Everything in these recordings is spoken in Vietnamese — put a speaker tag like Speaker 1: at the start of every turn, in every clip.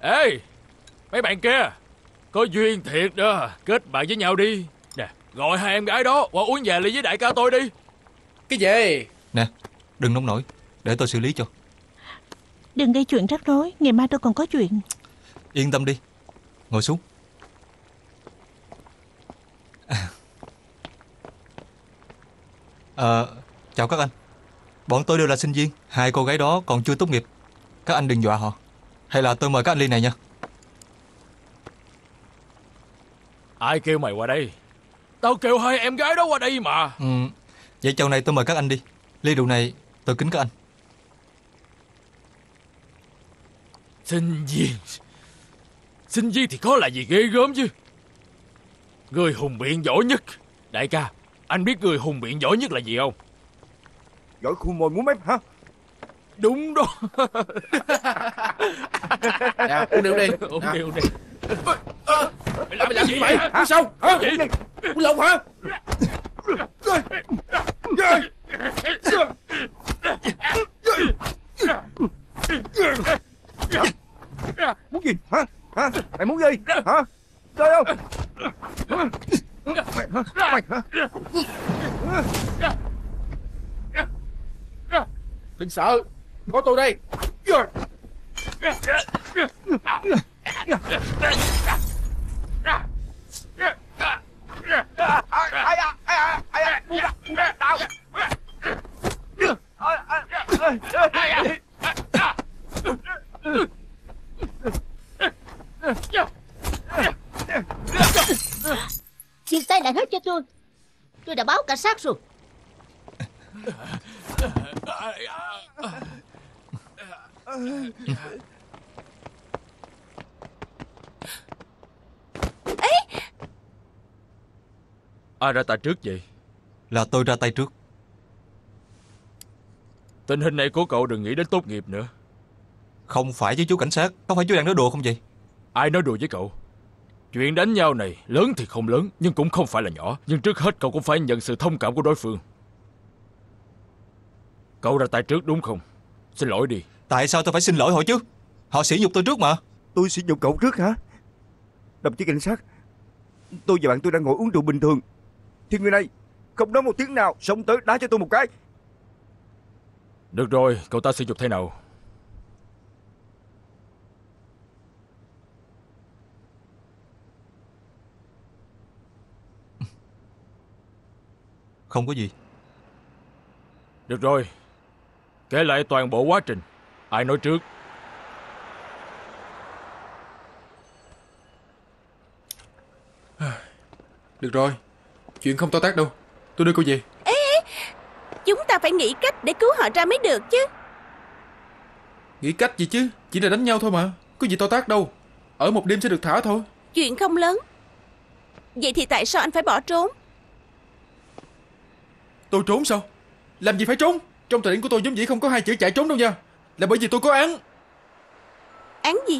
Speaker 1: Ê, mấy bạn kia, có duyên thiệt đó. Kết bạn với nhau đi. Nè, gọi hai em gái đó qua uống vài ly với đại ca tôi đi.
Speaker 2: Cái gì?
Speaker 3: Nè, đừng nóng nổi, để tôi xử lý cho.
Speaker 4: Đừng gây chuyện rắc rối, ngày mai tôi còn có chuyện.
Speaker 3: Yên tâm đi, ngồi xuống. Chào các anh. Bọn tôi đều là sinh viên. Hai cô gái đó còn chưa tốt nghiệp. Các anh đừng dọa họ. Hay là tôi mời các anh ly này nha.
Speaker 1: Ai kêu mày qua đây? Tao kêu hai em gái đó qua đây mà.
Speaker 3: Vậy chầu này tôi mời các anh đi. Ly rượu này tôi kính các anh.
Speaker 1: Sinh viên thì có là gì ghê gớm chứ. Người hùng biện giỏi nhất. Đại ca, anh biết người hùng biện giỏi nhất là gì không?
Speaker 5: Giỏi khui mồi múa mép hả?
Speaker 1: Đúng đó.
Speaker 2: Nè, uống rượu đi.
Speaker 1: Uống đi, uống đi.
Speaker 2: Mày làm gì vậy? Uống sao? Hả? Uống lộn hả?
Speaker 5: Muốn gì hả? Hả? Mày muốn gì hả? Chơi không? Mày hả?
Speaker 2: Đừng sợ, có tôi đây.
Speaker 6: Dừng tay lại hết cho tôi. Tôi đã báo cảnh sát rồi.
Speaker 1: Ai ra tay trước vậy?
Speaker 3: Là tôi ra tay trước.
Speaker 1: Tình hình này của cậu đừng nghĩ đến tốt nghiệp nữa.
Speaker 3: Không phải chứ chú cảnh sát. Có phải chú đang nói đùa không vậy?
Speaker 1: Ai nói đùa với cậu? Chuyện đánh nhau này lớn thì không lớn, nhưng cũng không phải là nhỏ. Nhưng trước hết cậu cũng phải nhận sự thông cảm của đối phương. Cậu ra tay trước đúng không? Xin lỗi đi.
Speaker 3: Tại sao tôi phải xin lỗi họ chứ? Họ sỉ nhục tôi trước mà.
Speaker 5: Tôi sử dụng cậu trước hả? Đồng chí cảnh sát, tôi và bạn tôi đang ngồi uống rượu bình thường, thì người này không nói một tiếng nào xông tới đá cho tôi một cái.
Speaker 1: Được rồi, cậu ta sử dụng thế nào?
Speaker 3: Không có gì.
Speaker 1: Được rồi, kể lại toàn bộ quá trình. Ai nói trước?
Speaker 2: Được rồi, chuyện không to tát đâu. Tôi đưa cô về.
Speaker 7: Ê, chúng ta phải nghĩ cách để cứu họ ra mới được chứ.
Speaker 2: Nghĩ cách gì chứ? Chỉ là đánh nhau thôi mà. Có gì to tát đâu. Ở một đêm sẽ được thả thôi.
Speaker 7: Chuyện không lớn. Vậy thì tại sao anh phải bỏ trốn?
Speaker 2: Tôi trốn sao? Làm gì phải trốn? Trong thời điểm của tôi vốn dĩ không có hai chữ chạy trốn đâu nha. Là bởi vì tôi có án.
Speaker 7: Án gì?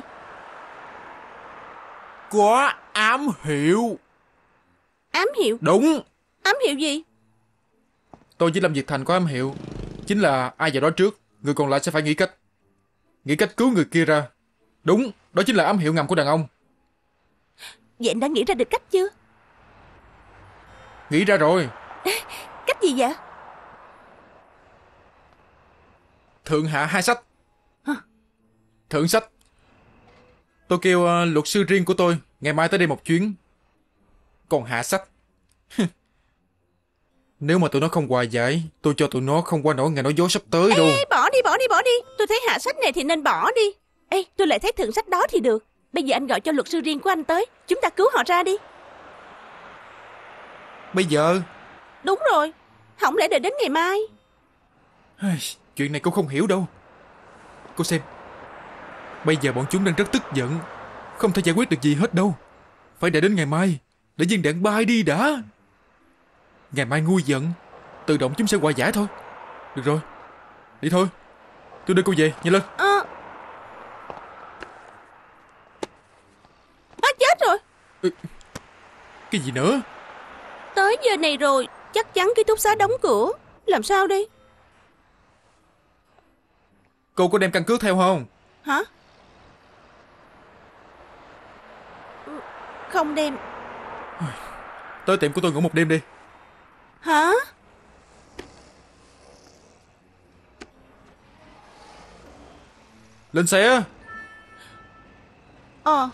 Speaker 2: Có ám hiệu.
Speaker 7: Ám hiệu?
Speaker 2: Đúng.
Speaker 7: Ám hiệu gì?
Speaker 2: Tôi chỉ làm việc thành có ám hiệu. Chính là ai vào đó trước, người còn lại sẽ phải nghĩ cách. Nghĩ cách cứu người kia ra. Đúng, đó chính là ám hiệu ngầm của đàn ông.
Speaker 7: Vậy anh đã nghĩ ra được cách chưa?
Speaker 2: Nghĩ ra rồi.
Speaker 7: Cách gì vậy?
Speaker 2: Thượng hạ hai sách. Thượng sách. Tôi kêu luật sư riêng của tôi ngày mai tới đây một chuyến. Còn hạ sách. Nếu mà tụi nó không hòa giải, tôi cho tụi nó không qua nổi ngày nói dối sắp tới đâu.
Speaker 7: Ê, bỏ đi. Tôi thấy hạ sách này thì nên bỏ đi. Ê, tôi lại thấy thượng sách đó thì được. Bây giờ anh gọi cho luật sư riêng của anh tới. Chúng ta cứu họ ra đi.
Speaker 2: Bây giờ?
Speaker 7: Đúng rồi. Không lẽ đợi đến ngày mai?
Speaker 2: Chuyện này cô không hiểu đâu. Cô xem. Bây giờ bọn chúng đang rất tức giận. Không thể giải quyết được gì hết đâu. Phải đợi đến ngày mai để viên đạn bay đi đã. Ngày mai nguôi giận, tự động chúng sẽ hòa giải thôi. Được rồi, đi thôi. Tôi đưa cô về, nhanh lên.
Speaker 7: Chết rồi.
Speaker 2: Cái gì nữa?
Speaker 7: Tới giờ này rồi, chắc chắn ký túc xá đóng cửa. Làm sao đây?
Speaker 2: Cô có đem căn cước theo không?
Speaker 7: Hả? không đem.
Speaker 2: Tới tiệm của tôi ngủ một đêm đi.
Speaker 7: Hả?
Speaker 2: Lên xe.
Speaker 7: Ờ.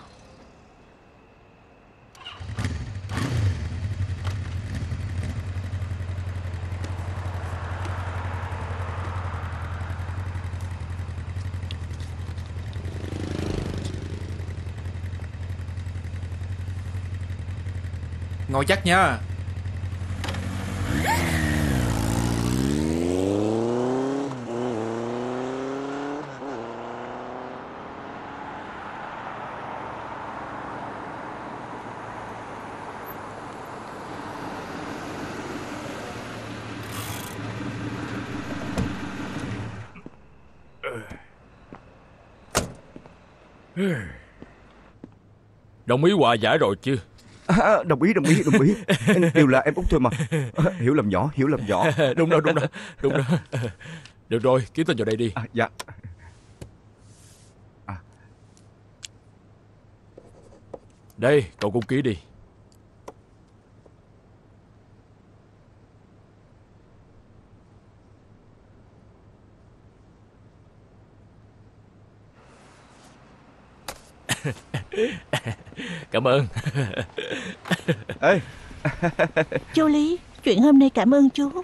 Speaker 2: Ngồi chắc nha.
Speaker 1: Đồng ý hòa giải rồi chứ?
Speaker 5: Đồng ý. Đều là em út thôi mà. Hiểu lầm nhỏ.
Speaker 1: Đúng rồi. Được rồi, ký tên vào đây đi.
Speaker 5: Dạ.
Speaker 1: Đây, cậu cũng ký đi. Cảm ơn.
Speaker 5: Ê.
Speaker 4: Chú Lý, chuyện hôm nay cảm ơn chú.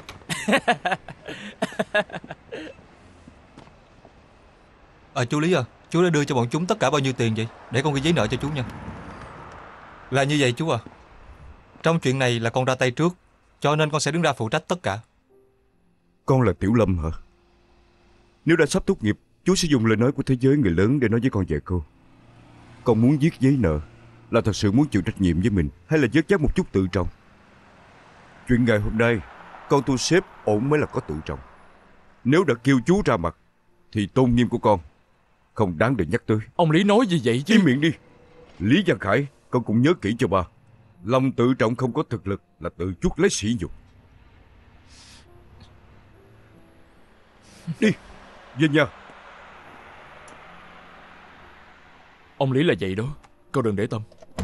Speaker 3: Chú Lý à, chú đã đưa cho bọn chúng tất cả bao nhiêu tiền vậy? Để con ghi giấy nợ cho chú nha. Là như vậy chú à. Trong chuyện này là con ra tay trước, cho nên con sẽ đứng ra phụ trách tất cả.
Speaker 5: Con là Tiểu Lâm hả? Nếu đã sắp tốt nghiệp, chú sẽ dùng lời nói của thế giới người lớn để nói với con vài câu. Con muốn viết giấy nợ là thật sự muốn chịu trách nhiệm với mình, hay là vớt vát một chút tự trọng? Chuyện ngày hôm nay, con tu xếp ổn mới là có tự trọng. Nếu đã kêu chú ra mặt thì tôn nghiêm của con không đáng để nhắc tới.
Speaker 1: Ông Lý nói gì vậy chứ?
Speaker 5: Im miệng đi. Lý Văn Khải, con cũng nhớ kỹ cho ba. Lòng tự trọng không có thực lực là tự chuốc lấy sỉ nhục. Đi, về nhà.
Speaker 1: Ông Lý là vậy đó, cậu đừng để tâm.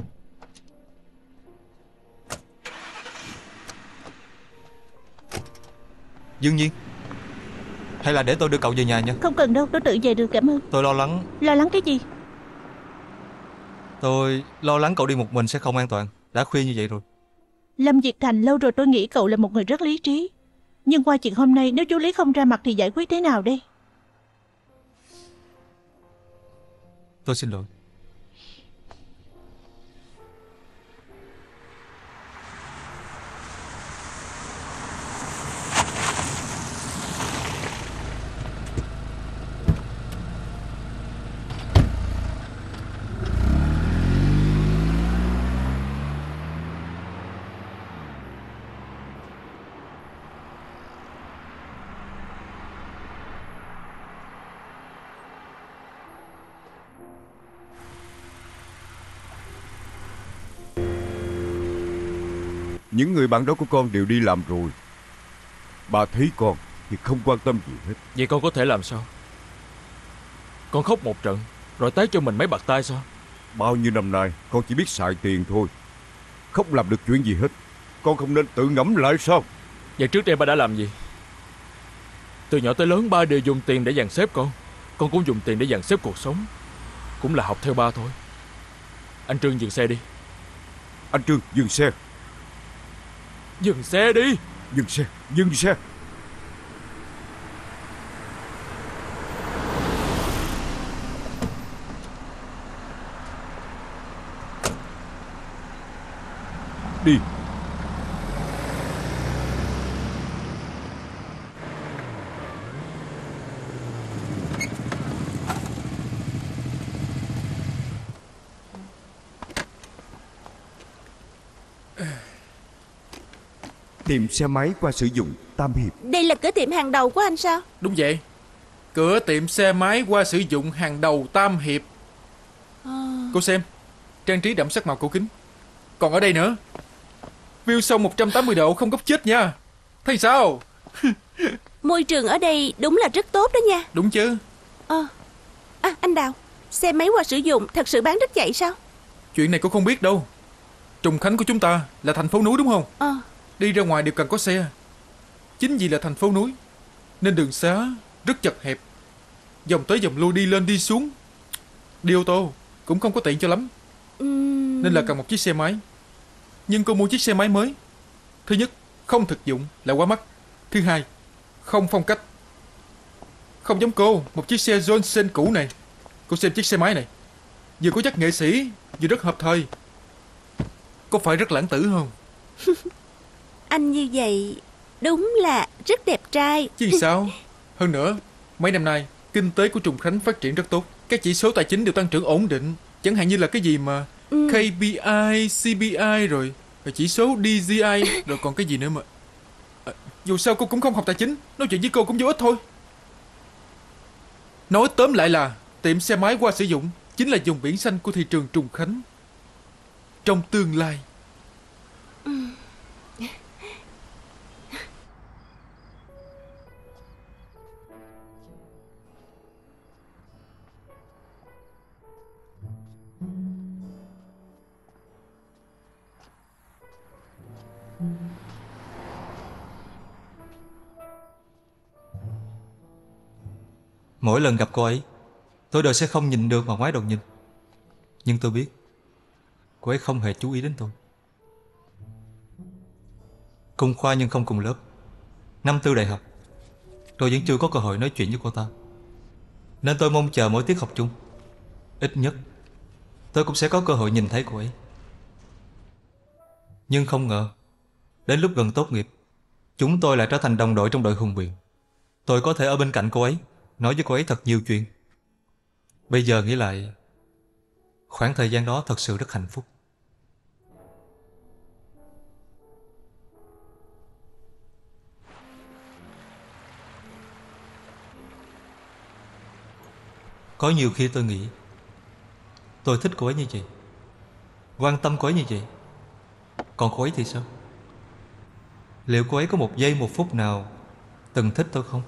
Speaker 3: Dương Nhiên, hay là để tôi đưa cậu về nhà nha.
Speaker 4: Không cần đâu, tôi tự về được, cảm ơn.
Speaker 3: Tôi lo lắng.
Speaker 4: Lo lắng cái gì?
Speaker 3: Tôi lo lắng cậu đi một mình sẽ không an toàn. Đã khuya như vậy rồi.
Speaker 4: Lâm Việt Thành, lâu rồi tôi nghĩ cậu là một người rất lý trí. Nhưng qua chuyện hôm nay, nếu chú Lý không ra mặt thì giải quyết thế nào đây?
Speaker 3: Tôi xin lỗi.
Speaker 5: Những người bạn đó của con đều đi làm rồi. Bà thấy con thì không quan tâm gì hết.
Speaker 1: Vậy con có thể làm sao? Con khóc một trận rồi tát cho mình mấy bạt tay sao?
Speaker 5: Bao nhiêu năm nay con chỉ biết xài tiền thôi, không làm được chuyện gì hết. Con không nên tự ngẫm lại sao?
Speaker 1: Vậy trước đây ba đã làm gì? Từ nhỏ tới lớn ba đều dùng tiền để dàn xếp con. Con cũng dùng tiền để dàn xếp cuộc sống. Cũng là học theo ba thôi. Anh Trương dừng xe đi.
Speaker 5: Anh Trương, dừng xe.
Speaker 1: Dừng xe đi.
Speaker 5: Dừng xe. Đi. Tiệm xe máy qua sử dụng Tam Hiệp.
Speaker 7: Đây là cửa tiệm hàng đầu của anh sao?
Speaker 2: Đúng vậy. Cửa tiệm xe máy qua sử dụng hàng đầu Tam Hiệp. Cô xem, trang trí đậm sắc màu cổ kính. Còn ở đây nữa, view sông 180 độ không góc chết nha. Thấy sao?
Speaker 7: Môi trường ở đây đúng là rất tốt đó nha.
Speaker 2: Đúng chứ.
Speaker 7: Anh Đào, xe máy qua sử dụng thật sự bán rất chạy sao?
Speaker 2: Chuyện này cô không biết đâu. Trùng Khánh của chúng ta là thành phố núi đúng không? Đi ra ngoài đều cần có xe. Chính vì là thành phố núi nên đường xá rất chật hẹp, vòng tới vòng lui, đi lên đi xuống, đi ô tô cũng không có tiện cho lắm. Nên là cần một chiếc xe máy. Nhưng cô mua chiếc xe máy mới, thứ nhất không thực dụng là quá mắc, thứ hai không phong cách. Không giống cô, một chiếc xe Johnson cũ này. Cô xem chiếc xe máy này, vừa có chất nghệ sĩ, vừa rất hợp thời. Có phải rất lãng tử không?
Speaker 7: Anh như vậy đúng là rất đẹp trai.
Speaker 2: Chứ sao. Hơn nữa, mấy năm nay kinh tế của Trùng Khánh phát triển rất tốt. Các chỉ số tài chính đều tăng trưởng ổn định. Chẳng hạn như là cái gì mà KPI, CPI rồi chỉ số DJI, rồi còn cái gì nữa mà dù sao cô cũng không học tài chính, nói chuyện với cô cũng vô ích thôi. Nói tóm lại là tiệm xe máy qua sử dụng chính là vùng biển xanh của thị trường Trùng Khánh trong tương lai.
Speaker 3: Mỗi lần gặp cô ấy, tôi đều sẽ không nhìn được mà ngoái đầu nhìn. Nhưng tôi biết cô ấy không hề chú ý đến tôi. Cùng khoa nhưng không cùng lớp. Năm tư đại học, tôi vẫn chưa có cơ hội nói chuyện với cô ta. Nên tôi mong chờ mỗi tiết học chung, ít nhất tôi cũng sẽ có cơ hội nhìn thấy cô ấy. Nhưng không ngờ, đến lúc gần tốt nghiệp, chúng tôi lại trở thành đồng đội trong đội hùng biện. Tôi có thể ở bên cạnh cô ấy, nói với cô ấy thật nhiều chuyện. Bây giờ nghĩ lại, khoảng thời gian đó thật sự rất hạnh phúc. Có nhiều khi tôi nghĩ tôi thích cô ấy như vậy, quan tâm cô ấy như vậy. Còn cô ấy thì sao? Liệu cô ấy có một giây một phút nào từng thích tôi không?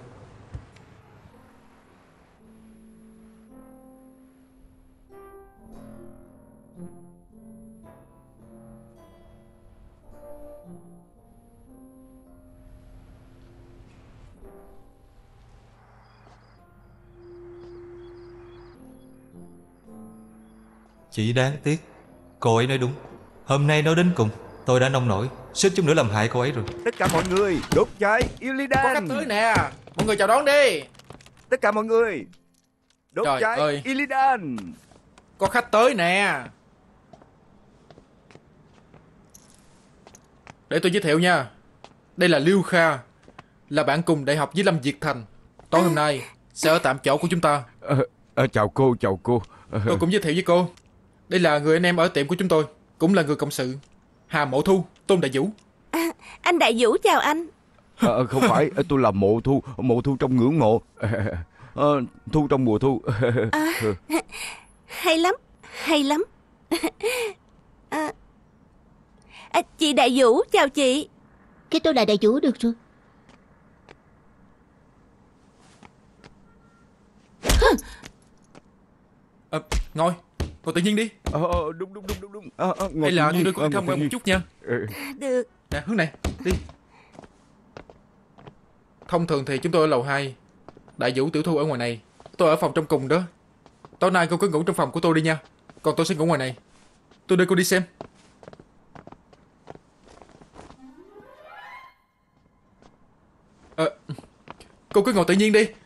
Speaker 3: Chỉ đáng tiếc, cô ấy nói đúng. Hôm nay nói đến cùng, tôi đã nông nổi, suýt chút nữa làm hại cô ấy rồi.
Speaker 5: Tất cả mọi người đốt cháy
Speaker 2: Có
Speaker 5: Illidan.
Speaker 2: khách tới nè, mọi người chào đón đi.
Speaker 5: Tất cả mọi người đốt
Speaker 2: Trời
Speaker 5: cháy
Speaker 2: ơi.
Speaker 5: Illidan.
Speaker 2: Có khách tới nè. Để tôi giới thiệu nha. Đây là Lưu Kha, là bạn cùng đại học với Lâm Việt Thành. Tối hôm nay sẽ ở tạm chỗ của chúng ta.
Speaker 5: Chào cô, chào cô.
Speaker 2: Tôi cũng giới thiệu với cô. Đây là người anh em ở tiệm của chúng tôi, cũng là người cộng sự, Hà Mộ Thu, Tôn Đại Vũ.
Speaker 7: Anh Đại Vũ chào anh.
Speaker 5: Không phải, tôi là Mộ Thu trong ngưỡng mộ. Thu trong mùa thu.
Speaker 7: Hay lắm, hay lắm. Chị Đại Vũ chào chị.
Speaker 6: Cái tôi là Đại Vũ được rồi.
Speaker 2: Ngồi tự nhiên đi.
Speaker 5: Đúng.
Speaker 2: Hay là tôi đưa cô
Speaker 5: ngồi
Speaker 2: tham
Speaker 5: tự
Speaker 2: quan một
Speaker 5: nhiên.
Speaker 2: chút nha.
Speaker 7: Được.
Speaker 2: Nè, hướng này, đi. Thông thường thì chúng tôi ở lầu 2, Đại Vũ Tiểu Thu ở ngoài này. Tôi ở phòng trong cùng đó. Tối nay cô cứ ngủ trong phòng của tôi đi nha. Còn tôi sẽ ngủ ngoài này. Tôi đưa cô đi xem. Cô cứ ngồi tự nhiên đi.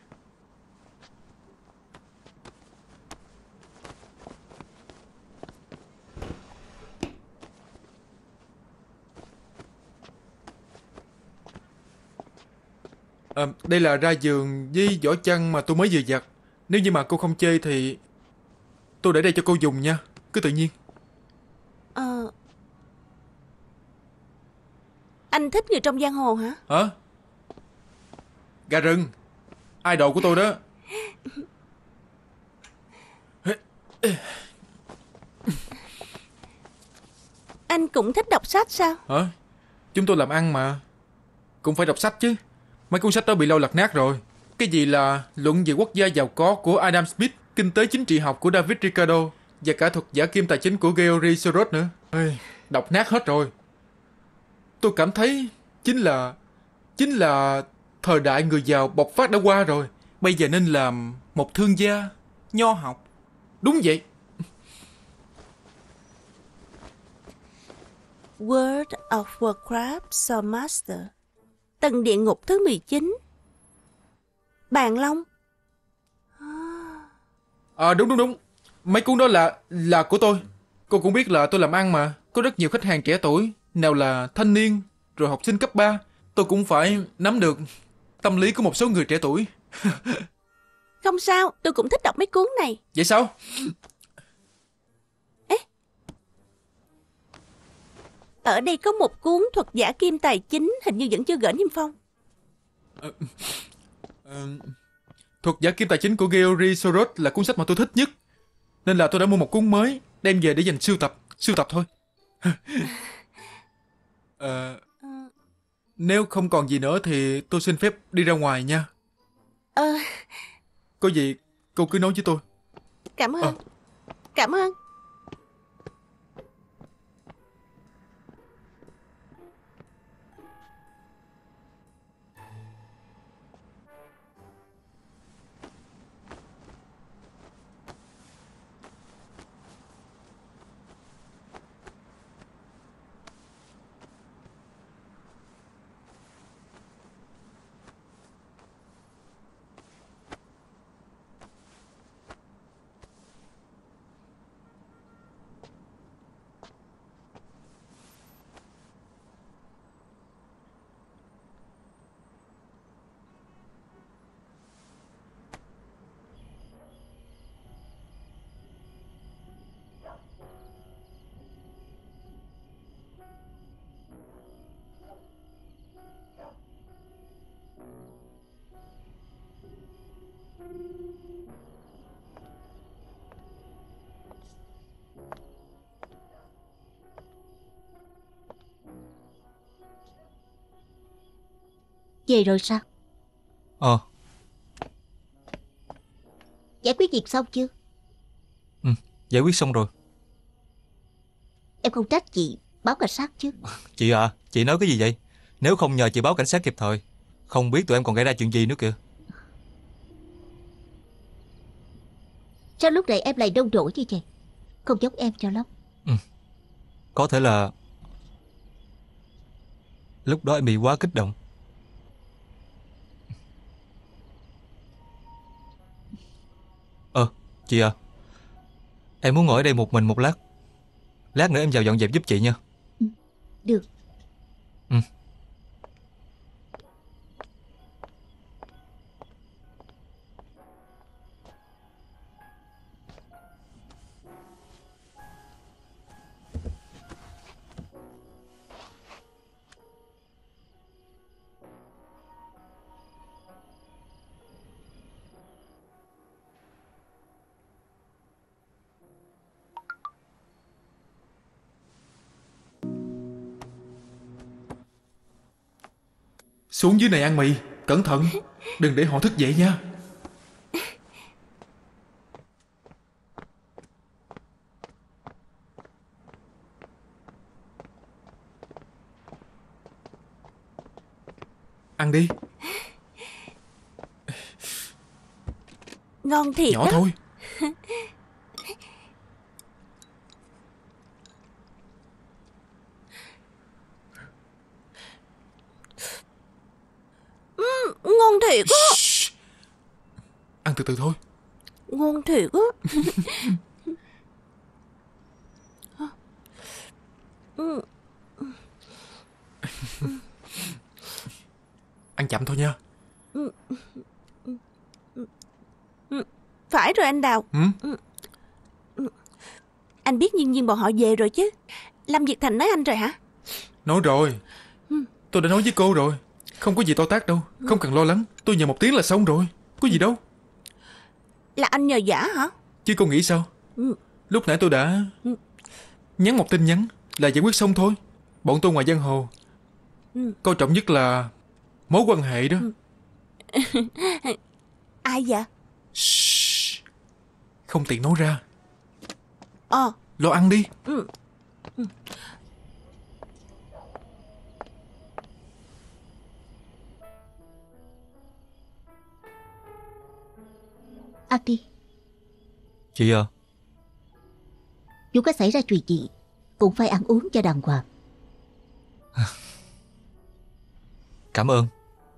Speaker 2: Đây là ra giường với vỏ chăn mà tôi mới vừa giặt. Nếu như mà cô không chê thì tôi để đây cho cô dùng nha. Cứ tự nhiên.
Speaker 7: Anh thích người trong giang hồ hả?
Speaker 2: Hả? Gà rừng, idol của tôi đó.
Speaker 7: Anh cũng thích đọc sách sao?
Speaker 2: Hả? Chúng tôi làm ăn mà, cũng phải đọc sách chứ. Mấy cuốn sách đó bị lâu lật nát rồi. Cái gì là Luận về quốc gia giàu có của Adam Smith, Kinh tế chính trị học của David Ricardo, và cả thuật giả kim tài chính của George Soros nữa. đọc nát hết rồi. Tôi cảm thấy chính là thời đại người giàu bộc phát đã qua rồi. Bây giờ nên làm một thương gia nho học. Đúng vậy.
Speaker 7: World of Warcraft Sword Master. Tầng địa ngục thứ 19. Bàn Long.
Speaker 2: Đúng. Mấy cuốn đó là của tôi. Cô cũng biết là tôi làm ăn mà. Có rất nhiều khách hàng trẻ tuổi, nào là thanh niên, rồi học sinh cấp 3. Tôi cũng phải nắm được tâm lý của một số người trẻ tuổi.
Speaker 7: Không sao, tôi cũng thích đọc mấy cuốn này.
Speaker 2: Vậy sao?
Speaker 7: Ở đây có một cuốn thuật giả kim tài chính, hình như vẫn chưa gửi Niêm Phong.
Speaker 2: Thuật giả kim tài chính của Georgi Soros là cuốn sách mà tôi thích nhất. Nên là tôi đã mua một cuốn mới, đem về để dành sưu tập thôi. Nếu không còn gì nữa thì tôi xin phép đi ra ngoài nha. Có gì cô cứ nói với tôi.
Speaker 7: Cảm ơn. Cảm ơn.
Speaker 6: Về rồi sao? Giải quyết việc xong chưa?
Speaker 3: Giải quyết xong rồi.
Speaker 6: Em không trách chị báo cảnh sát chứ?
Speaker 3: Chị à, chị nói cái gì vậy? Nếu không nhờ chị báo cảnh sát kịp thời, không biết tụi em còn gây ra chuyện gì nữa kìa.
Speaker 6: Sao lúc này em lại đông đổ như vậy? Không giống em cho lắm.
Speaker 3: Có thể là lúc đó em bị quá kích động. Chị à, em muốn ngồi ở đây một mình một lát. Lát nữa em vào dọn dẹp giúp chị nha.
Speaker 6: Được.
Speaker 2: Xuống dưới này ăn mì. Cẩn thận, đừng để họ thức dậy nha. Ăn đi.
Speaker 7: Ngon thiệt
Speaker 2: Nhỏ
Speaker 7: đó.
Speaker 2: thôi.
Speaker 7: Ngon thiệt á.
Speaker 2: Ăn từ từ thôi.
Speaker 7: Ngon thiệt á.
Speaker 2: Ăn chậm thôi nha.
Speaker 7: Phải rồi anh Đào. Anh biết Nhiên Nhiên bọn họ về rồi chứ? Lâm Việt Thành nói anh rồi hả?
Speaker 2: Nói rồi. Tôi đã nói với cô rồi. Không có gì to tát đâu. Không cần lo lắng. Tôi nhờ 1 tiếng là xong rồi. Có gì đâu.
Speaker 7: Là anh nhờ vả hả?
Speaker 2: Chứ cô nghĩ sao? Lúc nãy tôi đã nhắn một tin nhắn là giải quyết xong thôi. Bọn tôi ngoài giang hồ coi trọng nhất là mối quan hệ đó.
Speaker 7: Ai vậy?
Speaker 2: Shhh. Không tiện nói ra.
Speaker 7: Ờ.
Speaker 2: Lo ăn đi.
Speaker 6: Ăn đi.
Speaker 3: Chị à,
Speaker 6: Dù có xảy ra chuyện gì cũng phải ăn uống cho đàng hoàng.
Speaker 3: cảm ơn.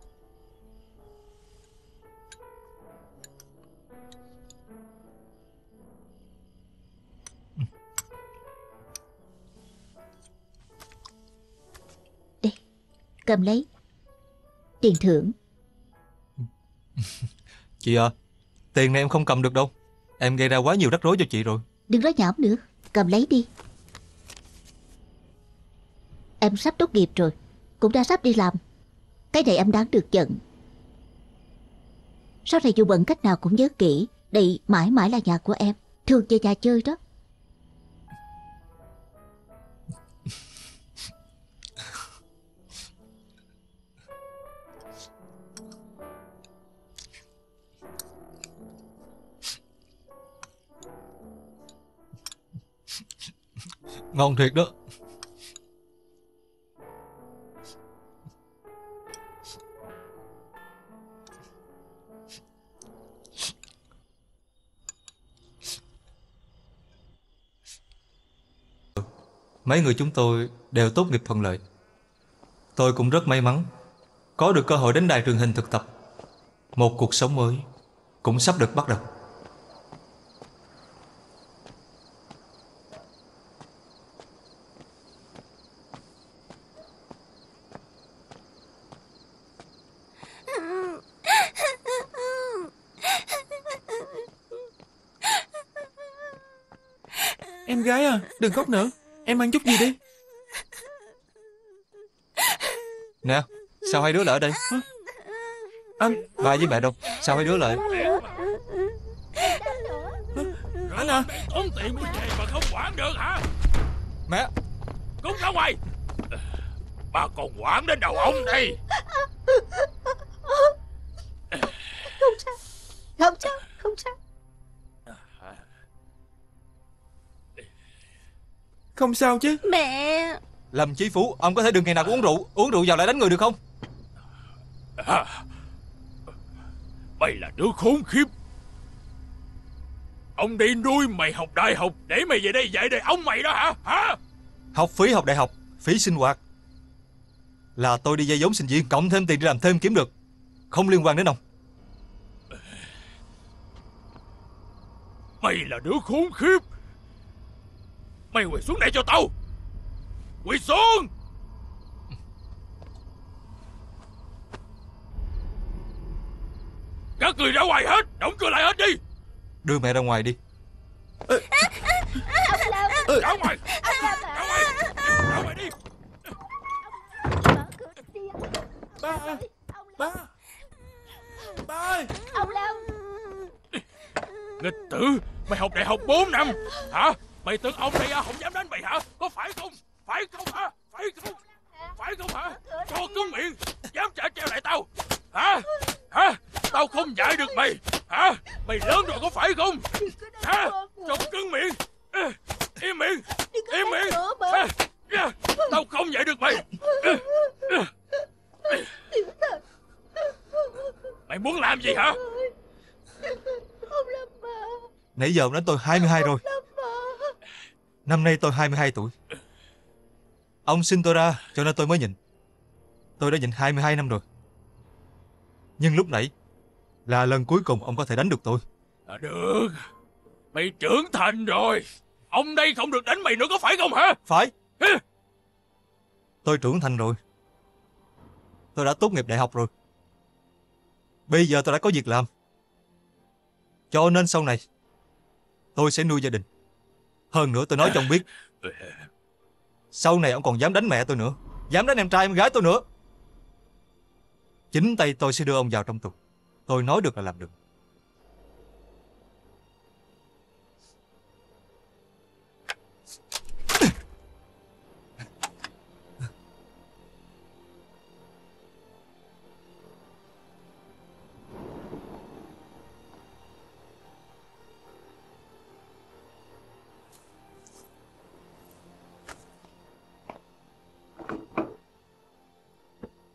Speaker 6: Đây, cầm lấy. Tiền thưởng.
Speaker 3: Chị à, tiền này em không cầm được đâu. Em gây ra quá nhiều rắc rối cho chị rồi.
Speaker 6: Đừng nói nhảm nữa. Cầm lấy đi. Em sắp tốt nghiệp rồi, cũng đã sắp đi làm. Cái này em đáng được nhận. Sau này dù bận cách nào cũng nhớ kỹ, đây mãi mãi là nhà của em. Thường về nhà chơi đó.
Speaker 3: Ngon thiệt đó. Mấy người chúng tôi đều tốt nghiệp thuận lợi. Tôi cũng rất may mắn có được cơ hội đến đài truyền hình thực tập. Một cuộc sống mới cũng sắp được bắt đầu.
Speaker 2: Em gái à, đừng khóc nữa. Em ăn chút gì đi.
Speaker 3: Nè, sao hai đứa lại ở đây?
Speaker 2: Anh,
Speaker 3: Ba với mẹ đâu? Sao hai đứa lại?
Speaker 2: anh à.
Speaker 1: Tốn tiền mua về mà không quản được hả?
Speaker 3: Mẹ!
Speaker 1: Cút ra ngoài. Bà còn quản đến đầu ông đây.
Speaker 6: Không sao. Không sao. Không sao.
Speaker 2: Không sao chứ.
Speaker 7: Mẹ.
Speaker 3: Lâm Chí Phú, ông có thể đừng ngày nào cũng uống rượu vào lại đánh người được không?
Speaker 1: Mày là đứa khốn khiếp. Ông đi nuôi mày học đại học để mày về đây dạy đời ông mày đó hả?
Speaker 3: Học phí học đại học, phí sinh hoạt là tôi đi vay vốn sinh viên, cộng thêm tiền đi làm thêm kiếm được, không liên quan đến ông.
Speaker 1: Mày là đứa khốn khiếp. Mày quỳ xuống đây cho tao. Quỳ xuống. Các người ra ngoài hết. Đóng cửa lại hết đi.
Speaker 3: Đưa mẹ ra ngoài đi.
Speaker 1: Ra ngoài. Ra ngoài. Ra ngoài đi.
Speaker 2: Ba ơi.
Speaker 6: Ông Lâm.
Speaker 1: Nghịch tử. Mày học đại học 4 năm hả? Mày tưởng ông này không dám đánh mày hả? Có phải không? Phải không hả? Phải không? Phải không hả? Cho cứng miệng. Dám trả treo lại tao hả? Hả? Tao không dạy được mày hả? Mày lớn rồi có phải không? Hả? Cho cứng miệng. Im miệng. Im miệng. Tao không dạy được mày. Mày muốn làm gì hả?
Speaker 6: Ông Lâm à.
Speaker 3: Nãy giờ ông đánh tôi 22 rồi. Năm nay tôi 22 tuổi. Ông sinh tôi ra cho nên tôi mới nhịn. Tôi đã nhịn 22 năm rồi. Nhưng lúc nãy là lần cuối cùng ông có thể đánh được tôi.
Speaker 1: Được. Mày trưởng thành rồi. Ông đây không được đánh mày nữa có phải không hả?
Speaker 3: Phải. Tôi trưởng thành rồi. Tôi đã tốt nghiệp đại học rồi. Bây giờ tôi đã có việc làm. Cho nên sau này tôi sẽ nuôi gia đình. Hơn nữa tôi nói cho ông biết, sau này ông còn dám đánh mẹ tôi nữa, dám đánh em trai em gái tôi nữa, chính tay tôi sẽ đưa ông vào trong tù. Tôi nói được là làm được.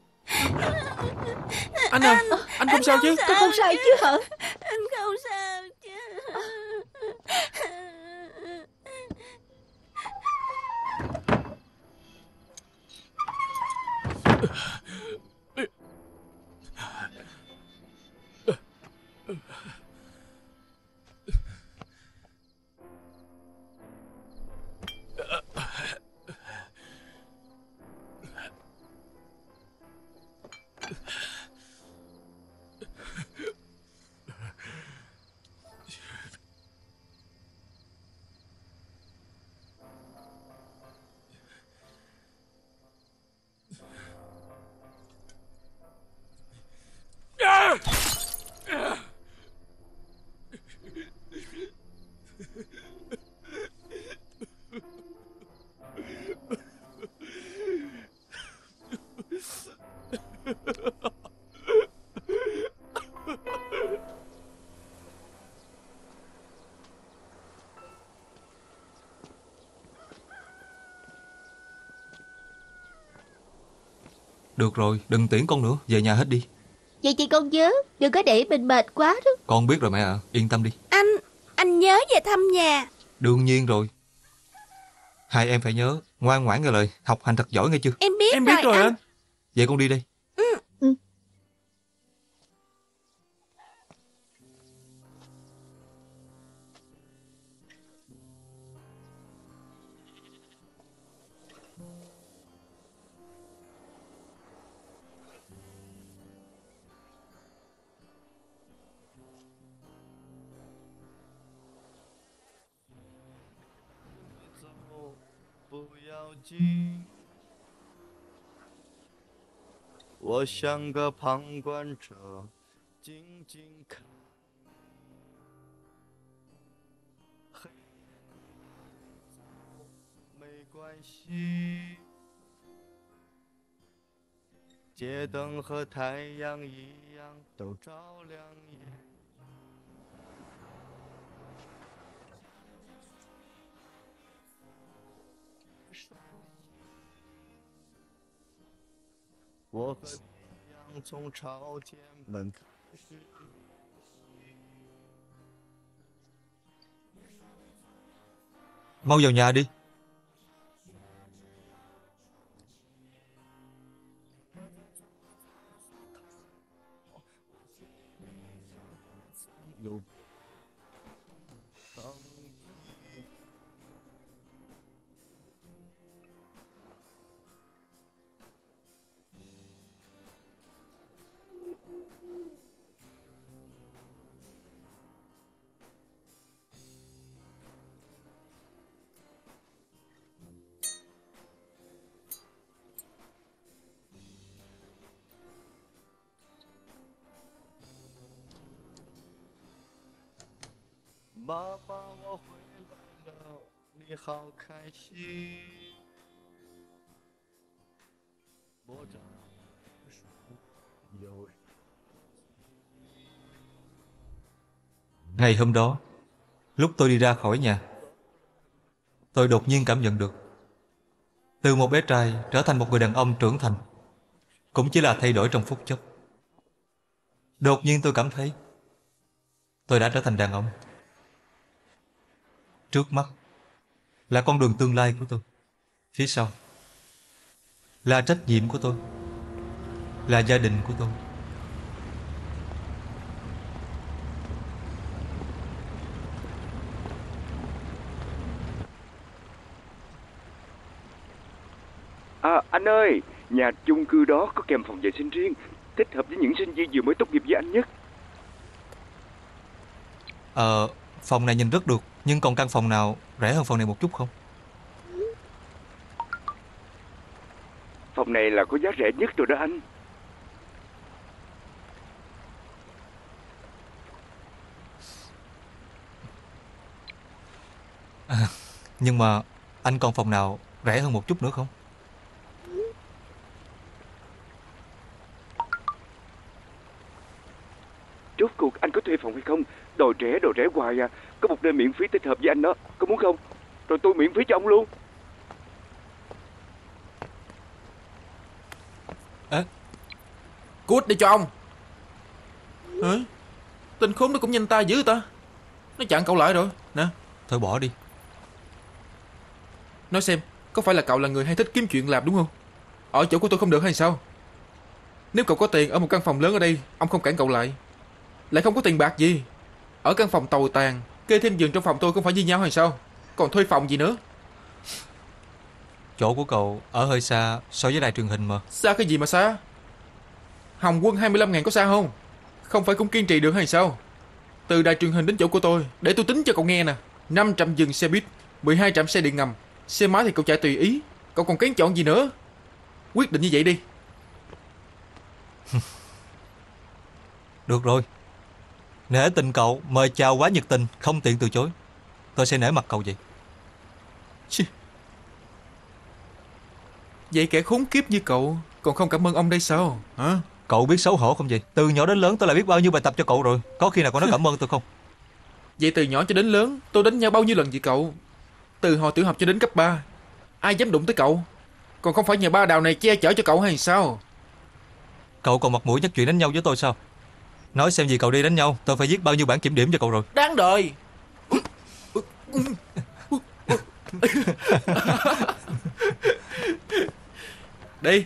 Speaker 2: Anh à, anh không sao chứ?
Speaker 6: Tôi không sao chứ hả?
Speaker 7: Anh không sao
Speaker 3: Được rồi, đừng tiễn con nữa, về nhà hết đi.
Speaker 6: Vậy thì con nhớ, đừng có để mình mệt quá đó.
Speaker 3: Con biết rồi mẹ ạ, yên tâm đi.
Speaker 7: Anh nhớ về thăm nhà.
Speaker 3: Đương nhiên rồi. Hai em phải nhớ, ngoan ngoãn nghe lời, học hành thật giỏi nghe chưa?
Speaker 7: Em biết
Speaker 2: Em biết rồi anh.
Speaker 3: Vậy con đi đây.
Speaker 6: Ừ.
Speaker 3: Mau vào nhà đi. Ngày hôm đó, lúc tôi đi ra khỏi nhà, tôi đột nhiên cảm nhận được từ một bé trai trở thành một người đàn ông trưởng thành cũng chỉ là thay đổi trong phút chốc. Đột nhiên tôi cảm thấy tôi đã trở thành đàn ông. Trước mắt là con đường tương lai của tôi, phía sau là trách nhiệm của tôi, là gia đình của tôi.
Speaker 5: À, anh ơi, nhà chung cư đó có kèm phòng vệ sinh riêng, thích hợp với những sinh viên vừa mới tốt nghiệp với anh nhất.
Speaker 3: Phòng này nhìn rất được, nhưng còn căn phòng nào rẻ hơn phòng này một chút không?
Speaker 5: Phòng này là có giá rẻ nhất rồi đó anh.
Speaker 3: Nhưng mà anh còn phòng nào rẻ hơn một chút nữa không?
Speaker 5: Rốt cuộc anh có thuê phòng hay không? Đồ rẻ hoài à. Có một nơi miễn phí tích hợp với anh đó, có muốn không? Rồi tôi miễn phí cho ông luôn.
Speaker 2: Cút đi cho ông. Hả? Tên khốn nó cũng nhanh tay dữ ta. Nó chặn cậu lại rồi. Nè,
Speaker 3: Thôi bỏ đi.
Speaker 2: nói xem, có phải là cậu là người hay thích kiếm chuyện làm đúng không? Ở chỗ của tôi không được hay sao? Nếu cậu có tiền ở một căn phòng lớn ở đây, ông không cản cậu lại. Lại không có tiền bạc gì. Ở căn phòng tồi tàn, kê thêm giường trong phòng tôi không phải như nhau hay sao? Còn thuê phòng gì nữa?
Speaker 3: Chỗ của cậu ở hơi xa so với đài truyền hình mà.
Speaker 2: Xa cái gì mà xa? Hồng Quân 25.000 có xa không? Không phải cũng kiên trì được hay sao? Từ đài truyền hình đến chỗ của tôi, để tôi tính cho cậu nghe nè. 500 dừng xe buýt, 12 trạm xe điện ngầm. Xe máy thì cậu chạy tùy ý. Cậu còn kén chọn gì nữa? Quyết định như vậy đi.
Speaker 3: Được rồi. Nể tình cậu mời chào quá nhiệt tình, không tiện từ chối. Tôi sẽ nể mặt cậu vậy.
Speaker 2: Chi? Vậy kẻ khốn kiếp như cậu còn không cảm ơn ông đây sao? Hả?
Speaker 3: Cậu biết xấu hổ không vậy? Từ nhỏ đến lớn tôi lại biết bao nhiêu bài tập cho cậu rồi. Có khi nào cậu nói cảm ơn tôi không?
Speaker 2: Vậy từ nhỏ cho đến lớn, tôi đánh nhau bao nhiêu lần vậy cậu? Từ hồi tiểu học cho đến cấp 3, ai dám đụng tới cậu? Còn không phải nhờ ba đào này che chở cho cậu hay sao?
Speaker 3: Cậu còn mặt mũi nhắc chuyện đánh nhau với tôi sao? Nói xem gì cậu đi đánh nhau, tôi phải viết bao nhiêu bản kiểm điểm cho cậu rồi.
Speaker 2: Đáng đời. Đi.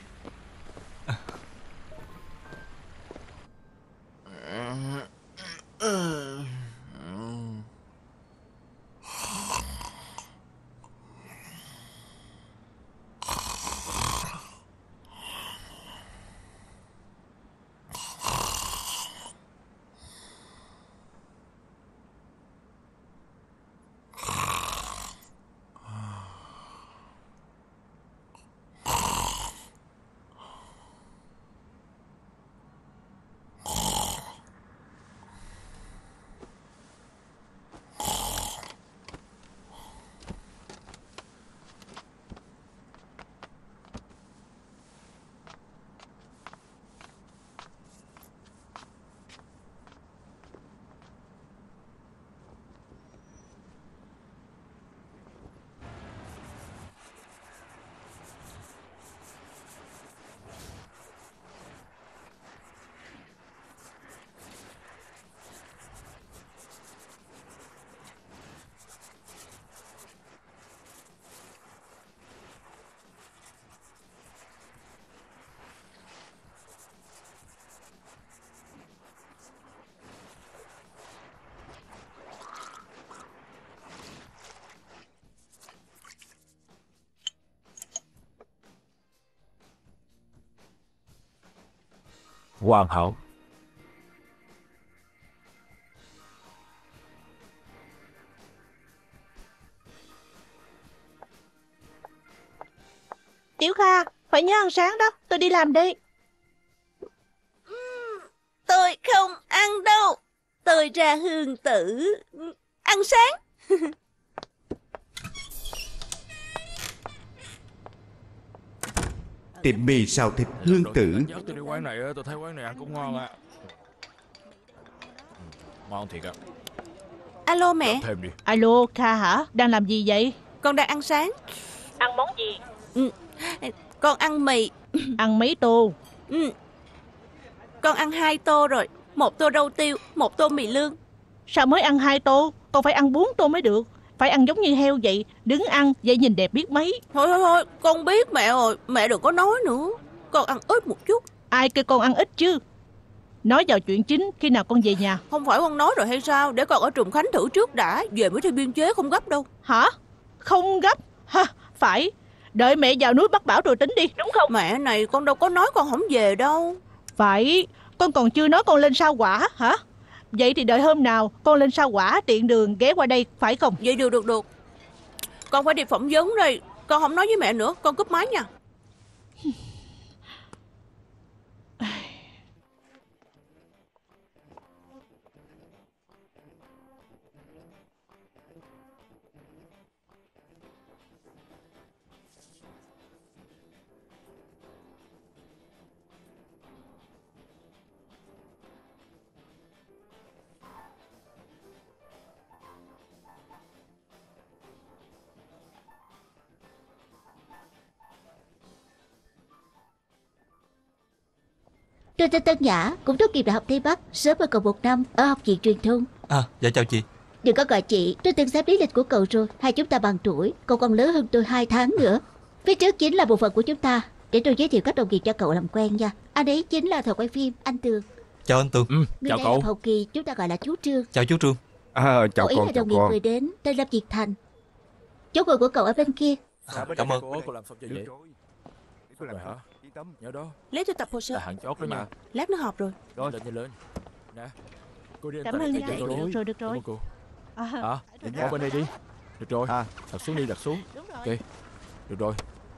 Speaker 1: Hoàn hảo.
Speaker 4: Tiểu Kha, phải nhớ ăn sáng đó. Tôi đi làm đi.
Speaker 7: Tôi không ăn đâu. Tôi ra Hương Tử ăn sáng.
Speaker 5: Tiệm mì xào thịt Hương Tử.
Speaker 1: Dắt tôi đi quán này, tôi thấy quán này ăn cũng ngon á. Ngon thiệt á.
Speaker 7: Alo mẹ.
Speaker 1: Thêm đi.
Speaker 4: Alo, Kha hả? Đang làm gì vậy?
Speaker 7: Con đang ăn sáng.
Speaker 4: Ăn món gì?
Speaker 7: Con ăn mì.
Speaker 4: Ăn mấy tô?
Speaker 7: Con ăn 2 tô rồi. 1 tô rau tiêu, 1 tô mì lương.
Speaker 4: Sao mới ăn 2 tô? Con phải ăn 4 tô mới được. Phải ăn giống như heo vậy. Đứng ăn, vậy nhìn đẹp biết mấy.
Speaker 7: Thôi, con biết mẹ rồi. Mẹ đừng có nói nữa. Con ăn ít một chút.
Speaker 4: Ai kêu con ăn ít chứ? Nói vào chuyện chính, khi nào con về nhà?
Speaker 7: Không phải con nói rồi hay sao? Để con ở Trùng Khánh thử trước đã. Về mới theo biên chế, không gấp đâu.
Speaker 4: Hả? Không gấp? Ha, phải. Đợi mẹ vào núi Bắc Bảo rồi tính đi, đúng không?
Speaker 7: Mẹ này, con đâu có nói con không về đâu.
Speaker 4: Phải, con còn chưa nói con lên sao Hỏa hả? Vậy thì đợi hôm nào con lên sao Hỏa tiện đường ghé qua đây, phải không?
Speaker 7: Vậy được. Con phải đi phỏng vấn đây. Con không nói với mẹ nữa, con cúp máy nha.
Speaker 6: Tôi tên Tân Nhã, cũng tốt nghiệp Đại học Tây Bắc, sớm hơn cậu 1 năm ở học viện truyền thông.
Speaker 3: Dạ chào chị.
Speaker 6: Đừng có gọi chị, tôi từng xem lý lịch của cậu rồi. Hai chúng ta bằng tuổi, cậu còn lớn hơn tôi 2 tháng nữa. Phía trước chính là bộ phận của chúng ta. Để tôi giới thiệu các đồng nghiệp cho cậu làm quen nha. Anh ấy chính là thợ quay phim, anh Tường.
Speaker 3: Chào anh Tường.
Speaker 6: Người
Speaker 1: Chào
Speaker 6: đại
Speaker 1: cậu.
Speaker 6: học hậu kỳ chúng ta gọi là chú Trương.
Speaker 3: Chào chú Trương.
Speaker 5: Chào
Speaker 6: Cậu ấy
Speaker 5: con,
Speaker 6: là
Speaker 5: chào
Speaker 6: đồng nghiệp
Speaker 5: con.
Speaker 6: vừa đến, tên Lâm Việt Thành. Chỗ ngồi của cậu ở bên kia.
Speaker 3: Cảm ơn.
Speaker 1: Cô làm sao vậy? Rồi hả? Nhớ đó,
Speaker 7: Lấy tôi tập hồ sơ.
Speaker 1: là hạng chót đó nha.
Speaker 7: Lát nó họp rồi.
Speaker 1: Lên lên. Nè. Cô đi
Speaker 4: Cảm ơn nha. Được
Speaker 1: Cảm
Speaker 4: rồi.
Speaker 1: ơn cô.
Speaker 4: À,
Speaker 1: Cô bên đây đi. Được rồi. Đặt xuống đi, đặt xuống.
Speaker 4: đúng rồi.
Speaker 1: Ok. Được rồi.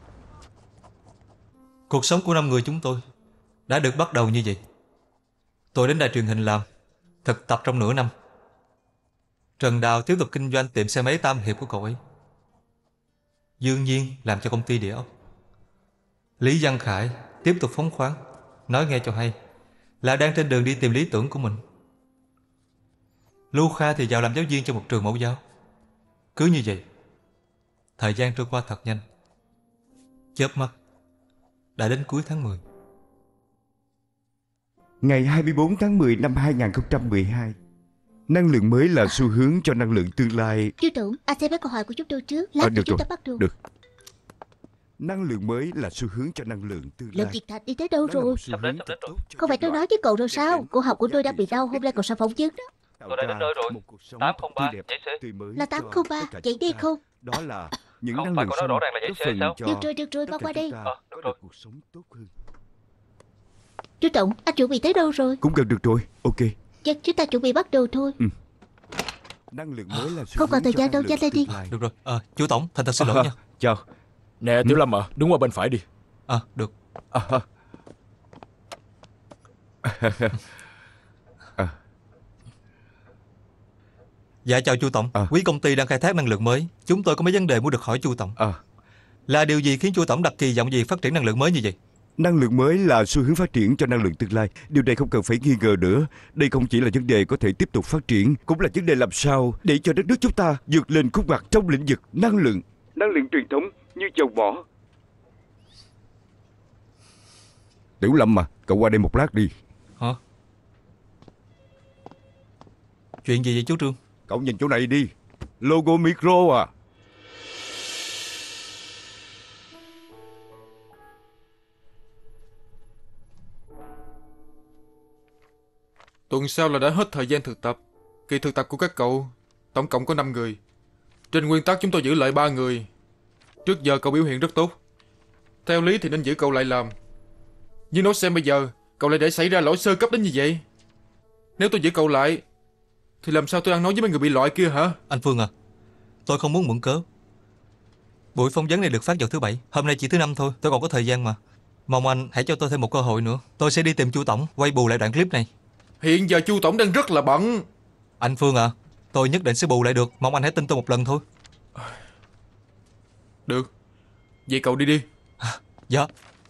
Speaker 3: Cuộc sống của 5 người chúng tôi đã được bắt đầu như vậy. Tôi đến đài truyền hình làm, thực tập trong nửa năm. Trần Đào tiếp tục kinh doanh tiệm xe máy Tam Hiệp của cậu ấy. Dương Nhiên làm cho công ty địa ốc. Lý Văn Khải tiếp tục phóng khoáng, nói nghe cho hay là đang trên đường đi tìm lý tưởng của mình. Lưu Kha thì vào làm giáo viên cho một trường mẫu giáo. Cứ như vậy, thời gian trôi qua thật nhanh. Chớp mắt đã đến cuối tháng 10.
Speaker 5: Ngày 24 tháng 10 năm 2012. Năng lượng mới là xu hướng cho năng lượng tương lai.
Speaker 6: Chú Tổng, anh xem mấy câu hỏi của chúng tôi trước. Lát nữa
Speaker 5: Được
Speaker 6: chúng
Speaker 5: rồi,
Speaker 6: ta bắt đầu.
Speaker 5: được. Năng lượng mới là xu hướng cho năng lượng tương lai.
Speaker 6: Lâm Kiệt Thạch đi tới đâu
Speaker 5: Đó là
Speaker 6: rồi?
Speaker 5: một xu hướng rất tốt cho
Speaker 6: Không phải tôi
Speaker 5: nhân loại.
Speaker 6: nói với cậu rồi sao? Cô học của tôi đang bị đau, hôm nay cậu sang phỏng vấn đó.
Speaker 3: Tôi đã đến nơi rồi.
Speaker 5: Một cuộc sống
Speaker 3: 803,
Speaker 5: tươi đẹp,
Speaker 3: chạy xe.
Speaker 5: tươi mới
Speaker 6: Là
Speaker 5: cho
Speaker 6: 803,
Speaker 5: tất cả
Speaker 6: chạy
Speaker 5: chúng
Speaker 6: đi
Speaker 5: ta.
Speaker 6: không?
Speaker 5: Đó là những
Speaker 3: Không
Speaker 5: năng
Speaker 3: phải
Speaker 5: lượng
Speaker 3: cô nói rõ ràng là chạy
Speaker 5: góp
Speaker 3: xe
Speaker 5: phần
Speaker 3: sao?
Speaker 5: cho
Speaker 6: Được rồi,
Speaker 5: tất
Speaker 6: qua
Speaker 5: cả
Speaker 6: đây.
Speaker 5: chúng ta
Speaker 3: Được
Speaker 5: có
Speaker 3: rồi.
Speaker 5: được cuộc sống tốt hơn.
Speaker 6: Chú Tổng, anh chuẩn bị tới đâu rồi?
Speaker 5: Cũng gần được rồi, ok.
Speaker 6: Chắc chúng ta chuẩn bị bắt đầu thôi.
Speaker 5: Năng lượng mới là xu
Speaker 6: Không còn
Speaker 5: hướng
Speaker 6: thời
Speaker 5: cho
Speaker 6: gian
Speaker 5: năng
Speaker 6: đâu,
Speaker 5: lượng
Speaker 6: nhanh lên đi.
Speaker 5: tương lai.
Speaker 3: Được rồi. Chú Tổng, thành thật xin lỗi nha.
Speaker 5: Chào.
Speaker 1: Nè Tiểu Lâm à, đứng qua bên phải đi.
Speaker 3: Được. Dạ chào chú Tổng. Quý công ty đang khai thác năng lượng mới. Chúng tôi có mấy vấn đề muốn được hỏi chú Tổng. Là điều gì khiến chú Tổng đặt kỳ vọng gì phát triển năng lượng mới như vậy?
Speaker 5: Năng lượng mới là xu hướng phát triển cho năng lượng tương lai. Điều này không cần phải nghi ngờ nữa. Đây không chỉ là vấn đề có thể tiếp tục phát triển, cũng là vấn đề làm sao để cho đất nước chúng ta vượt lên khúc ngoặt trong lĩnh vực năng lượng. Năng lượng truyền thống như dầu mỏ. Tiểu Lâm mà, cậu qua đây một lát đi.
Speaker 3: Hả? Chuyện gì vậy chú Trương?
Speaker 5: Cậu nhìn chỗ này đi. Logo micro à.
Speaker 2: Tuần sau là đã hết thời gian thực tập. Kỳ thực tập của các cậu tổng cộng có 5 người. Trên nguyên tắc chúng tôi giữ lại 3 người. Trước giờ cậu biểu hiện rất tốt. Theo lý thì nên giữ cậu lại làm. Nhưng nói xem bây giờ cậu lại để xảy ra lỗi sơ cấp đến như vậy. Nếu tôi giữ cậu lại thì làm sao tôi ăn nói với mấy người bị loại kia hả?
Speaker 3: Anh Phương à, tôi không muốn mượn cớ. Buổi phỏng vấn này được phát vào thứ Bảy. Hôm nay chỉ thứ Năm thôi, tôi còn có thời gian mà. Mong anh hãy cho tôi thêm một cơ hội nữa. Tôi sẽ đi tìm chú Tổng quay bù lại đoạn clip này.
Speaker 2: Hiện giờ Chu Tổng đang rất là bận.
Speaker 3: Anh Phương à, tôi nhất định sẽ bù lại được. Mong anh hãy tin tôi một lần thôi.
Speaker 2: Được. Vậy cậu đi đi.
Speaker 3: Dạ.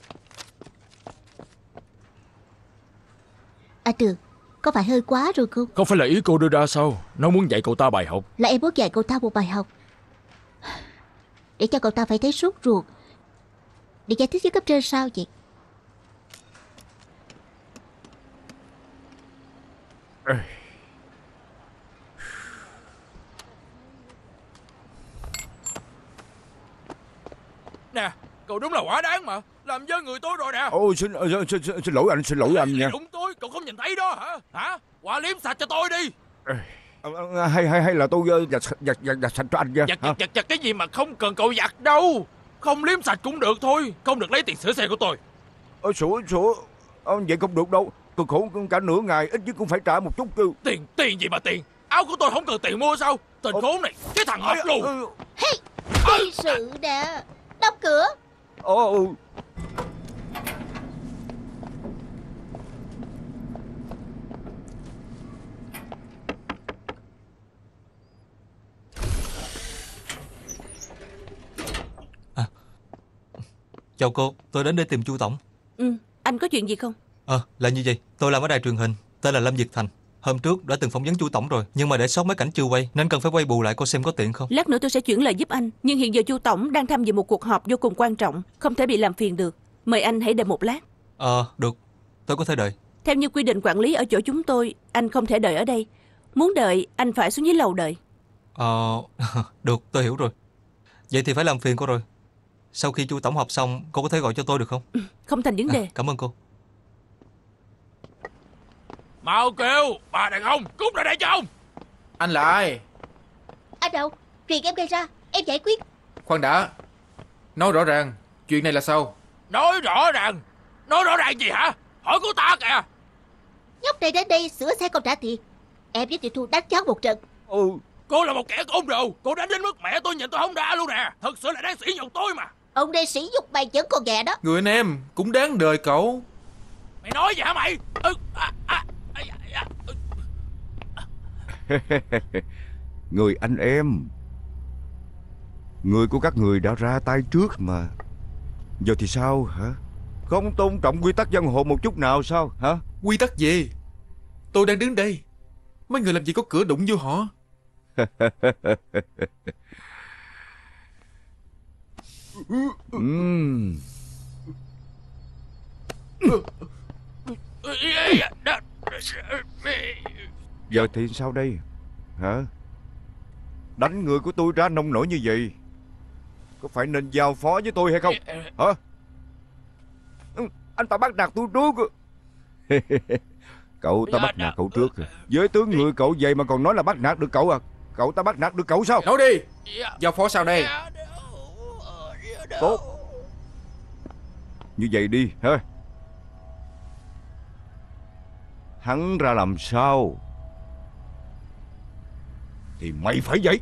Speaker 6: Anh Tường, có phải hơi quá rồi không?
Speaker 1: Không phải là ý cô đưa ra sao? Nó muốn dạy cậu ta bài học.
Speaker 6: Là em muốn dạy cậu ta một bài học, để cho cậu ta phải thấy sốt ruột, để giải thích với cấp trên sao vậy?
Speaker 1: Nè, cậu đúng là quả đáng mà. Làm dơ người tôi rồi nè.
Speaker 5: Ôi xin lỗi anh, xin lỗi anh nha.
Speaker 1: Đúng tôi, cậu không nhìn thấy đó hả? Hả? Quả liếm sạch cho tôi đi.
Speaker 5: Hay là tôi giặt sạch cho anh nha.
Speaker 1: Giặt cái gì mà không cần cậu giặt đâu. Không liếm sạch cũng được thôi. Không được lấy tiền sửa xe của tôi.
Speaker 5: Sủa vậy không được đâu. Cực khổ cả nửa ngày, ít nhất cũng phải trả một chút cơ.
Speaker 1: Tiền gì mà tiền? Áo của tôi không cần tiền mua sao? Tên khốn này, cái thằng mập lù.
Speaker 6: Hey, gây sự nè. Đóng cửa.
Speaker 3: Chào cô, tôi đến để tìm chú Tổng.
Speaker 7: Anh có chuyện gì không?
Speaker 3: Là như vậy. Tôi làm ở đài truyền hình, tên là Lâm Việt Thành. Hôm trước đã từng phỏng vấn chú Tổng rồi, nhưng mà để sót mấy cảnh chưa quay nên cần phải quay bù lại, cô xem có tiện không?
Speaker 7: Lát nữa tôi sẽ chuyển lời giúp anh. Nhưng hiện giờ chu Tổng đang tham dự một cuộc họp vô cùng quan trọng, không thể bị làm phiền được. Mời anh hãy đợi một lát.
Speaker 3: Được, tôi có thể đợi.
Speaker 7: Theo như quy định quản lý ở chỗ chúng tôi, anh không thể đợi ở đây. Muốn đợi, anh phải xuống dưới lầu đợi.
Speaker 3: Được, tôi hiểu rồi. Vậy thì phải làm phiền cô rồi. Sau khi chú Tổng họp xong, cô có thể gọi cho tôi được không?
Speaker 7: Không thành vấn đề.
Speaker 3: Cảm ơn cô.
Speaker 1: Mau kêu, bà đàn ông, cút ra đây cho ông.
Speaker 2: Anh là ai?
Speaker 6: Anh đâu? Chuyện em gây ra, em giải quyết.
Speaker 2: Khoan đã. Nói rõ ràng, chuyện này là sao?
Speaker 1: Nói rõ ràng gì hả? Hỏi cô ta kìa.
Speaker 6: Nhóc này đến đây sửa xe còn trả tiền. Em với Tiểu Thu đánh cháu một trận.
Speaker 1: Cô là một kẻ côn đồ. Cô đánh đến mức mẹ tôi nhìn tôi không ra luôn nè. Thật sự là đang sỉ nhục tôi mà.
Speaker 6: Ông đây sỉ nhục mày vẫn còn ghẹ đó.
Speaker 2: Người anh em cũng đáng đời cậu.
Speaker 1: Mày nói gì hả mày?
Speaker 5: Người anh em, người của các người đã ra tay trước mà. Giờ thì sao hả? Không tôn trọng quy tắc giang hồ một chút nào sao hả?
Speaker 2: Quy tắc gì? Tôi đang đứng đây. Mấy người làm gì có cửa đụng vô họ.
Speaker 5: Giờ thì sao đây? Hả? Đánh người của tôi ra nông nổi như vậy, có phải nên giao phó với tôi hay không? Hả? Anh ta bắt nạt tôi trước. Cậu ta bắt nạt cậu trước. Với tướng người cậu vậy mà còn nói là bắt nạt được cậu à? Cậu ta bắt nạt được cậu sao?
Speaker 2: Nói đi. Giao phó sao đây?
Speaker 5: Tốt. Như vậy đi ha. Hắn ra làm sao thì mày phải vậy.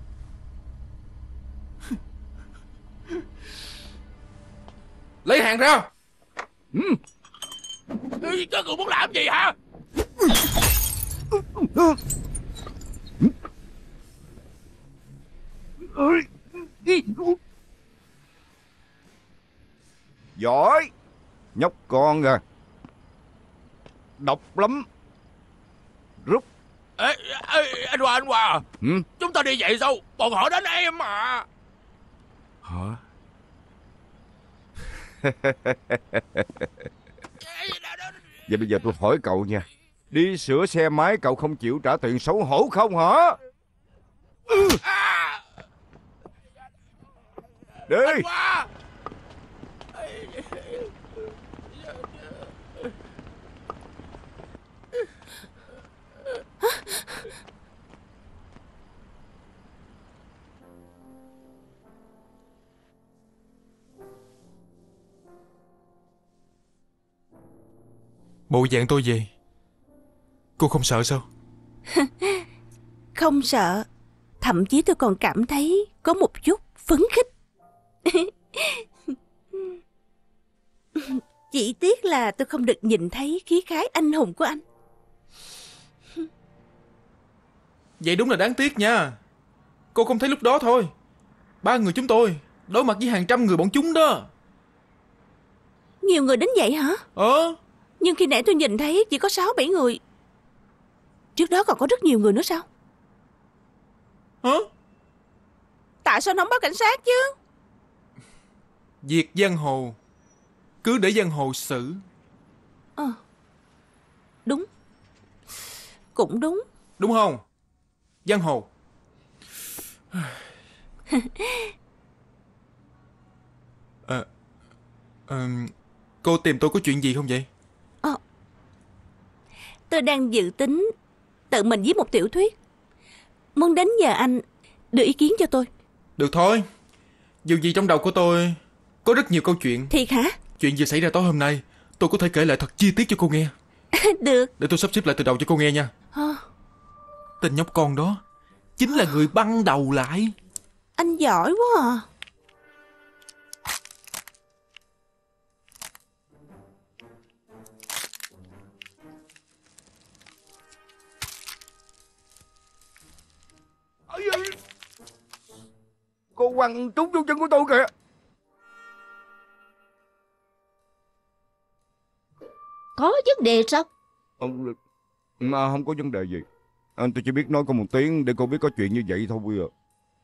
Speaker 2: Lấy hàng ra.
Speaker 1: Các người muốn làm gì hả?
Speaker 5: Giỏi. Nhóc con à, độc lắm. Rút.
Speaker 1: Ê, anh Hòa. Chúng ta đi vậy sao? Bọn họ đánh em mà.
Speaker 5: Hả? Vậy bây giờ tôi hỏi cậu nha, đi sửa xe máy cậu không chịu trả tiền xấu hổ không hả? Đi.
Speaker 1: Anh Hòa.
Speaker 2: Bộ dạng tôi về, cô không sợ sao?
Speaker 7: Không sợ. Thậm chí tôi còn cảm thấy có một chút phấn khích. Chỉ tiếc là tôi không được nhìn thấy khí khái anh hùng của anh.
Speaker 2: Vậy đúng là đáng tiếc nha. Cô không thấy lúc đó thôi, 3 người chúng tôi đối mặt với hàng trăm người bọn chúng đó.
Speaker 7: Nhiều người đến vậy hả? Nhưng khi nãy tôi nhìn thấy chỉ có 6-7 người. Trước đó còn có rất nhiều người nữa sao?
Speaker 2: Hả?
Speaker 7: Tại sao nó không báo cảnh sát chứ?
Speaker 2: Việc giang hồ cứ để giang hồ xử.
Speaker 7: Đúng. Cũng đúng.
Speaker 2: Đúng không? Giang hồ. Cô tìm tôi có chuyện gì không vậy?
Speaker 7: Tôi đang dự tính tự mình viết một tiểu thuyết, muốn đến nhờ anh đưa ý kiến cho tôi.
Speaker 2: Được thôi. Dù gì trong đầu của tôi có rất nhiều câu chuyện.
Speaker 7: Thiệt hả?
Speaker 2: Chuyện gì xảy ra tối hôm nay tôi có thể kể lại thật chi tiết cho cô nghe.
Speaker 7: Được.
Speaker 2: Để tôi sắp xếp lại từ đầu cho cô nghe nha. Tên nhóc con đó chính là người băng đầu lại.
Speaker 7: Anh giỏi quá à.
Speaker 5: Cô quăng trúng vô chân của tôi kìa.
Speaker 6: Có vấn đề sao?
Speaker 5: Không có vấn đề gì. Tôi chỉ biết nói con một tiếng để cô biết có chuyện như vậy thôi bây giờ.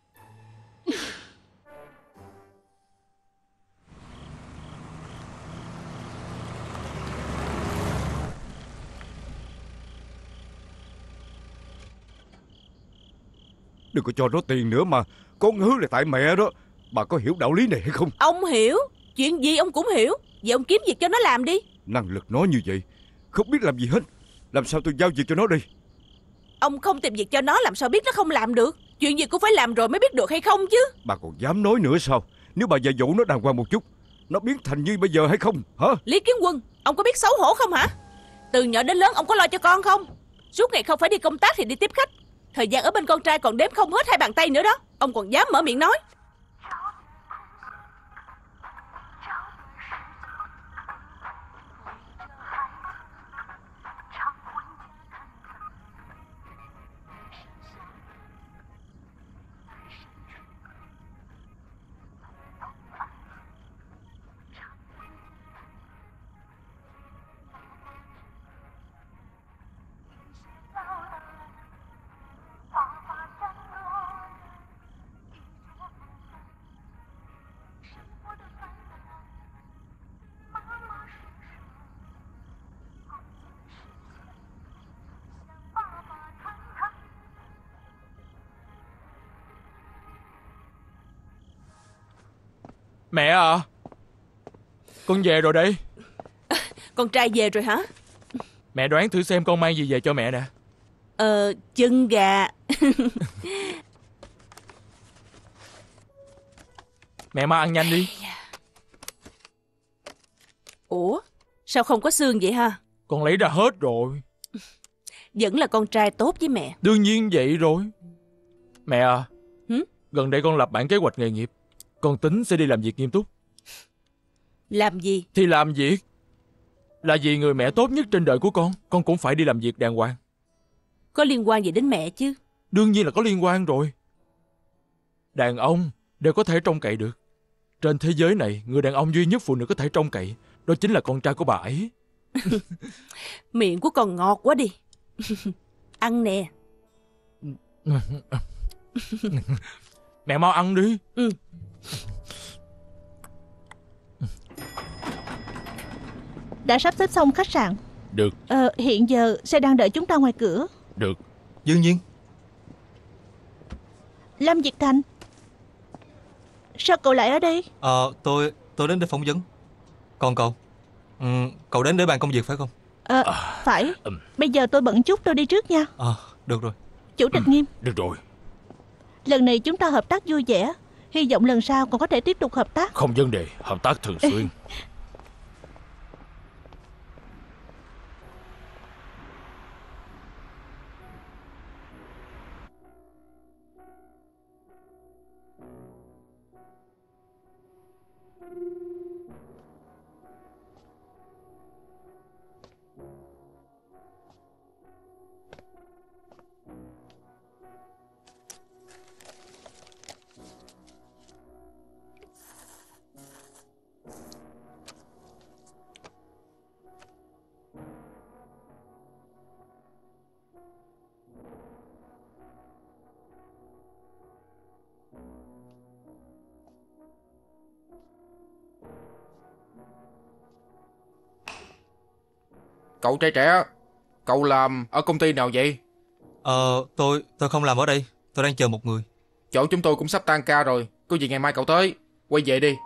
Speaker 5: Đừng có cho nó tiền nữa mà. Con hứa là tại mẹ đó. Bà có hiểu đạo lý này hay không?
Speaker 7: Ông hiểu. Chuyện gì ông cũng hiểu. Vậy ông kiếm việc cho nó làm đi.
Speaker 5: Năng lực nó như vậy, không biết làm gì hết. Làm sao tôi giao việc cho nó đi?
Speaker 7: Ông không tìm việc cho nó làm sao biết nó không làm được. Chuyện gì cũng phải làm rồi mới biết được hay không chứ.
Speaker 5: Bà còn dám nói nữa sao? Nếu bà dạy dỗ nó đàng hoàng một chút, nó biến thành như bây giờ hay không hả?
Speaker 7: Lý Kiến Quân, ông có biết xấu hổ không hả? Từ nhỏ đến lớn ông có lo cho con không? Suốt ngày không phải đi công tác thì đi tiếp khách. Thời gian ở bên con trai còn đếm không hết 2 bàn tay nữa đó. Ông còn dám mở miệng nói.
Speaker 1: Mẹ à, con về rồi đây.
Speaker 7: Con trai về rồi hả?
Speaker 1: Mẹ đoán thử xem con mang gì về cho mẹ nè.
Speaker 7: Chân gà.
Speaker 1: Mẹ mau ăn nhanh đi.
Speaker 7: Ủa, sao không có xương vậy ha?
Speaker 1: Con lấy ra hết rồi.
Speaker 7: Vẫn là con trai tốt với mẹ.
Speaker 1: Đương nhiên vậy rồi. Mẹ à,
Speaker 7: Hử?
Speaker 1: gần đây con lập bản kế hoạch nghề nghiệp. Con tính sẽ đi làm việc nghiêm túc.
Speaker 7: Làm gì?
Speaker 1: Thì làm việc. Là vì người mẹ tốt nhất trên đời của con cũng phải đi làm việc đàng hoàng.
Speaker 7: Có liên quan gì đến mẹ chứ?
Speaker 1: Đương nhiên là có liên quan rồi. Đàn ông đều có thể trông cậy được. Trên thế giới này, người đàn ông duy nhất phụ nữ có thể trông cậy đó chính là con trai của bà ấy.
Speaker 7: Miệng của con ngọt quá đi. Ăn nè.
Speaker 1: Mẹ mau ăn đi.
Speaker 7: Ừ.
Speaker 4: Đã sắp xếp xong khách sạn.
Speaker 1: Được.
Speaker 4: Hiện giờ xe đang đợi chúng ta ngoài cửa.
Speaker 1: Được.
Speaker 3: Dương Nhiên.
Speaker 4: Lâm Việt Thành, sao cậu lại ở đây?
Speaker 3: Tôi đến để phỏng vấn. Còn cậu? Cậu đến để bàn công việc phải không?
Speaker 4: Phải. Bây giờ tôi bận chút, tôi đi trước nha.
Speaker 3: Được rồi.
Speaker 4: Chủ tịch Nghiêm,
Speaker 1: Được rồi.
Speaker 4: lần này chúng ta hợp tác vui vẻ. Hy vọng lần sau còn có thể tiếp tục hợp tác.
Speaker 1: Không vấn đề, hợp tác thường xuyên.
Speaker 2: Cậu trai trẻ, cậu làm ở công ty nào vậy?
Speaker 3: Tôi không làm ở đây. Tôi đang chờ một người.
Speaker 2: Chỗ chúng tôi cũng sắp tan ca rồi. Có gì ngày mai cậu tới. Quay về đi.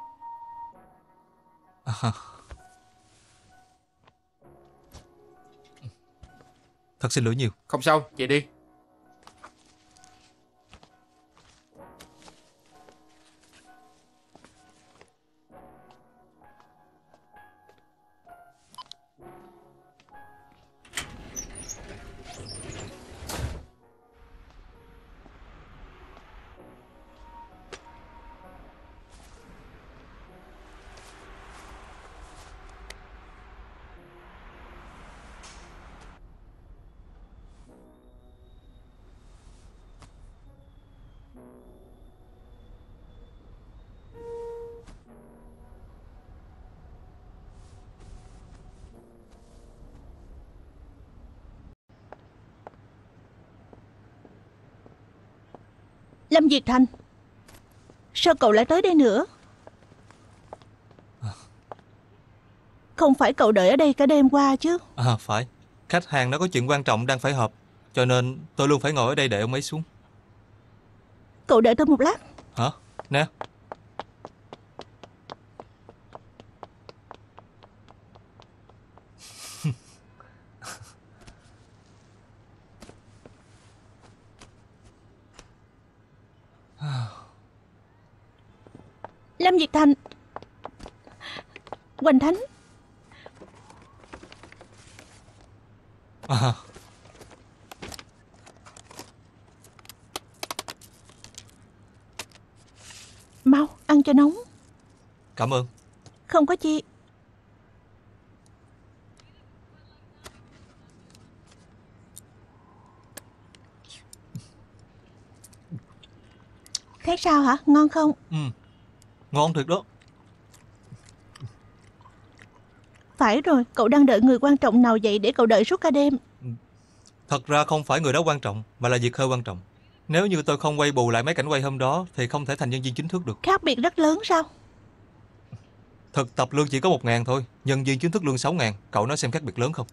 Speaker 3: Thật xin lỗi nhiều.
Speaker 2: Không sao, về đi.
Speaker 4: Lâm Việt Thành, sao cậu lại tới đây nữa? Không phải cậu đợi ở đây cả đêm qua chứ?
Speaker 3: Phải. Khách hàng nó có chuyện quan trọng đang phải họp, cho nên tôi luôn phải ngồi ở đây đợi ông ấy xuống.
Speaker 4: Cậu đợi tôi một lát.
Speaker 3: Hả? Nè.
Speaker 4: Lâm Việt Thành, Hoành Thánh. Mau, ăn cho nóng.
Speaker 3: Cảm ơn.
Speaker 4: Không có chi. Thấy sao hả? Ngon không?
Speaker 3: Ngon thiệt đó.
Speaker 4: Phải rồi, cậu đang đợi người quan trọng nào vậy để cậu đợi suốt cả đêm?
Speaker 3: Thật ra không phải người đó quan trọng, mà là việc hơi quan trọng. Nếu như tôi không quay bù lại mấy cảnh quay hôm đó thì không thể thành nhân viên chính thức được.
Speaker 4: Khác biệt rất lớn sao?
Speaker 3: Thực tập lương chỉ có 1.000 thôi, nhân viên chính thức lương 6.000. Cậu nói xem khác biệt lớn không?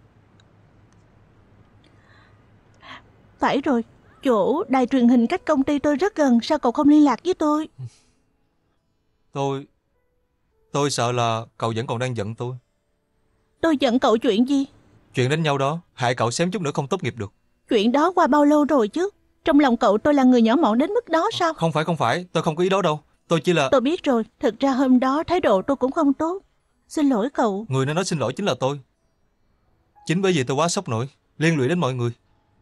Speaker 4: Phải rồi, chỗ đài truyền hình cách công ty tôi rất gần. Sao cậu không liên lạc với tôi?
Speaker 3: Tôi sợ là cậu vẫn còn đang giận tôi.
Speaker 4: Tôi giận cậu chuyện gì?
Speaker 3: Chuyện đánh nhau đó hại cậu xém chút nữa không tốt nghiệp được.
Speaker 4: Chuyện đó qua bao lâu rồi chứ? Trong lòng cậu tôi là người nhỏ mọn đến mức đó sao?
Speaker 3: Không phải, tôi không có ý đó đâu. Tôi chỉ là...
Speaker 4: Tôi biết rồi, thực ra hôm đó thái độ tôi cũng không tốt. Xin lỗi cậu.
Speaker 3: Người nên nói xin lỗi chính là tôi. Chính bởi vì tôi quá sốc nổi, liên lụy đến mọi người.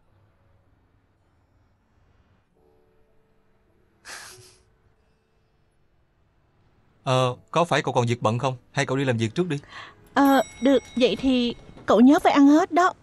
Speaker 3: Có phải cậu còn việc bận không? Hay cậu đi làm việc trước đi.
Speaker 4: Được, vậy thì cậu nhớ phải ăn hết đó.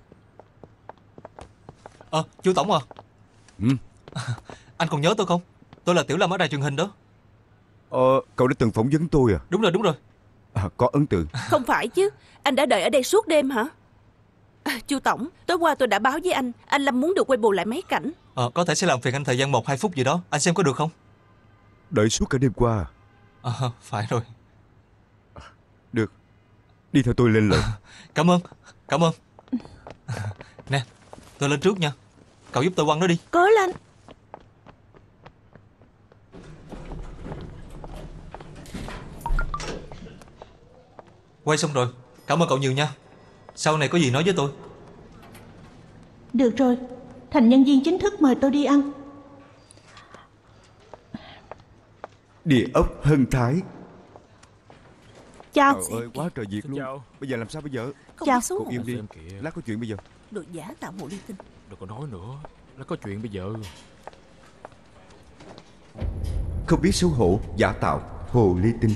Speaker 3: Chú Tổng à.
Speaker 5: Ừ.
Speaker 3: Anh còn nhớ tôi không? Tôi là Tiểu Lâm ở đài truyền hình đó.
Speaker 5: Cậu đã từng phỏng vấn tôi à?
Speaker 3: Đúng rồi.
Speaker 5: Có ấn tượng.
Speaker 7: Không phải chứ, anh đã đợi ở đây suốt đêm hả? Chu Tổng, tối qua tôi đã báo với anh Lâm muốn được quay bù lại mấy cảnh.
Speaker 3: Có thể sẽ làm phiền anh thời gian 1-2 phút gì đó. Anh xem có được không?
Speaker 5: Đợi suốt cả đêm qua.
Speaker 3: Phải rồi.
Speaker 5: Được, đi theo tôi lên lầu.
Speaker 3: Cảm ơn. Nè, tôi lên trước nha. Cậu giúp tôi quăng nó đi.
Speaker 4: Cố lên.
Speaker 3: Quay xong rồi. Cảm ơn cậu nhiều nha. Sau này có gì nói với tôi.
Speaker 4: Được rồi, thành nhân viên chính thức mời tôi đi ăn.
Speaker 5: Địa ốc Hân Thái.
Speaker 4: Chào.
Speaker 5: Trời ơi, quá trời việc luôn.
Speaker 1: Chào.
Speaker 5: Bây giờ làm sao bây giờ?
Speaker 7: Không
Speaker 4: Chào.
Speaker 7: biết xấu
Speaker 5: Cậu
Speaker 7: hổ.
Speaker 5: im đi.
Speaker 1: Xem kìa.
Speaker 5: Lát có chuyện bây giờ.
Speaker 7: Đồ giả tạo hồ ly tinh.
Speaker 1: Đừng có nói nữa. Nó có chuyện bây giờ.
Speaker 5: Không biết xấu hổ, giả tạo, hồ ly tinh.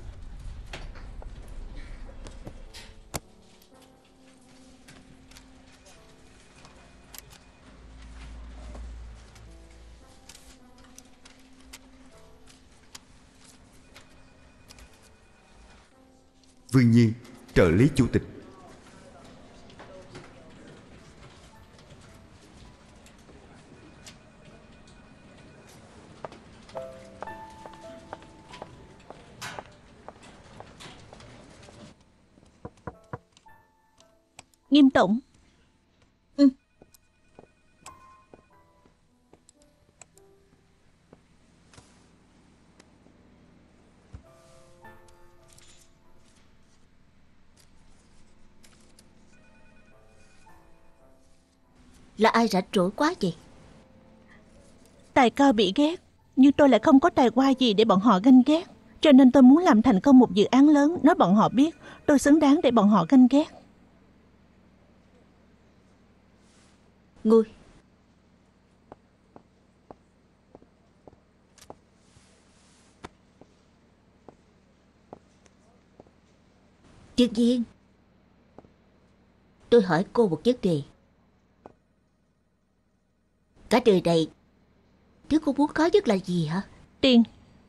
Speaker 5: Vương Nhiên, trợ lý chủ tịch.
Speaker 4: Nghiêm Tổng.
Speaker 6: Là ai rảnh rỗi quá vậy?
Speaker 4: Tài cao bị ghét, nhưng tôi lại không có tài hoa gì để bọn họ ganh ghét. Cho nên tôi muốn làm thành công một dự án lớn, nói bọn họ biết tôi xứng đáng để bọn họ ganh ghét.
Speaker 6: Ngồi. Chuyên viên, tôi hỏi cô một vấn đề. Cả đời này, thứ cô muốn có nhất là gì hả?
Speaker 4: Tiền.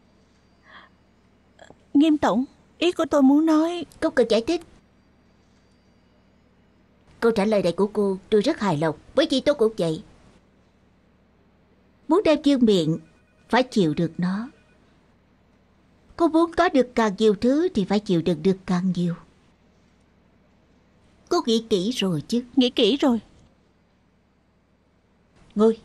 Speaker 4: Nghiêm Tổng, ý của tôi muốn nói...
Speaker 6: Không cần giải thích. Câu trả lời này của cô tôi rất hài lòng, bởi vì tôi cũng vậy. Muốn đem dương miệng, phải chịu được nó. Cô muốn có được càng nhiều thứ thì phải chịu đựng được càng nhiều. Cô nghĩ kỹ rồi chứ?
Speaker 4: Nghĩ kỹ rồi.
Speaker 6: Ngồi.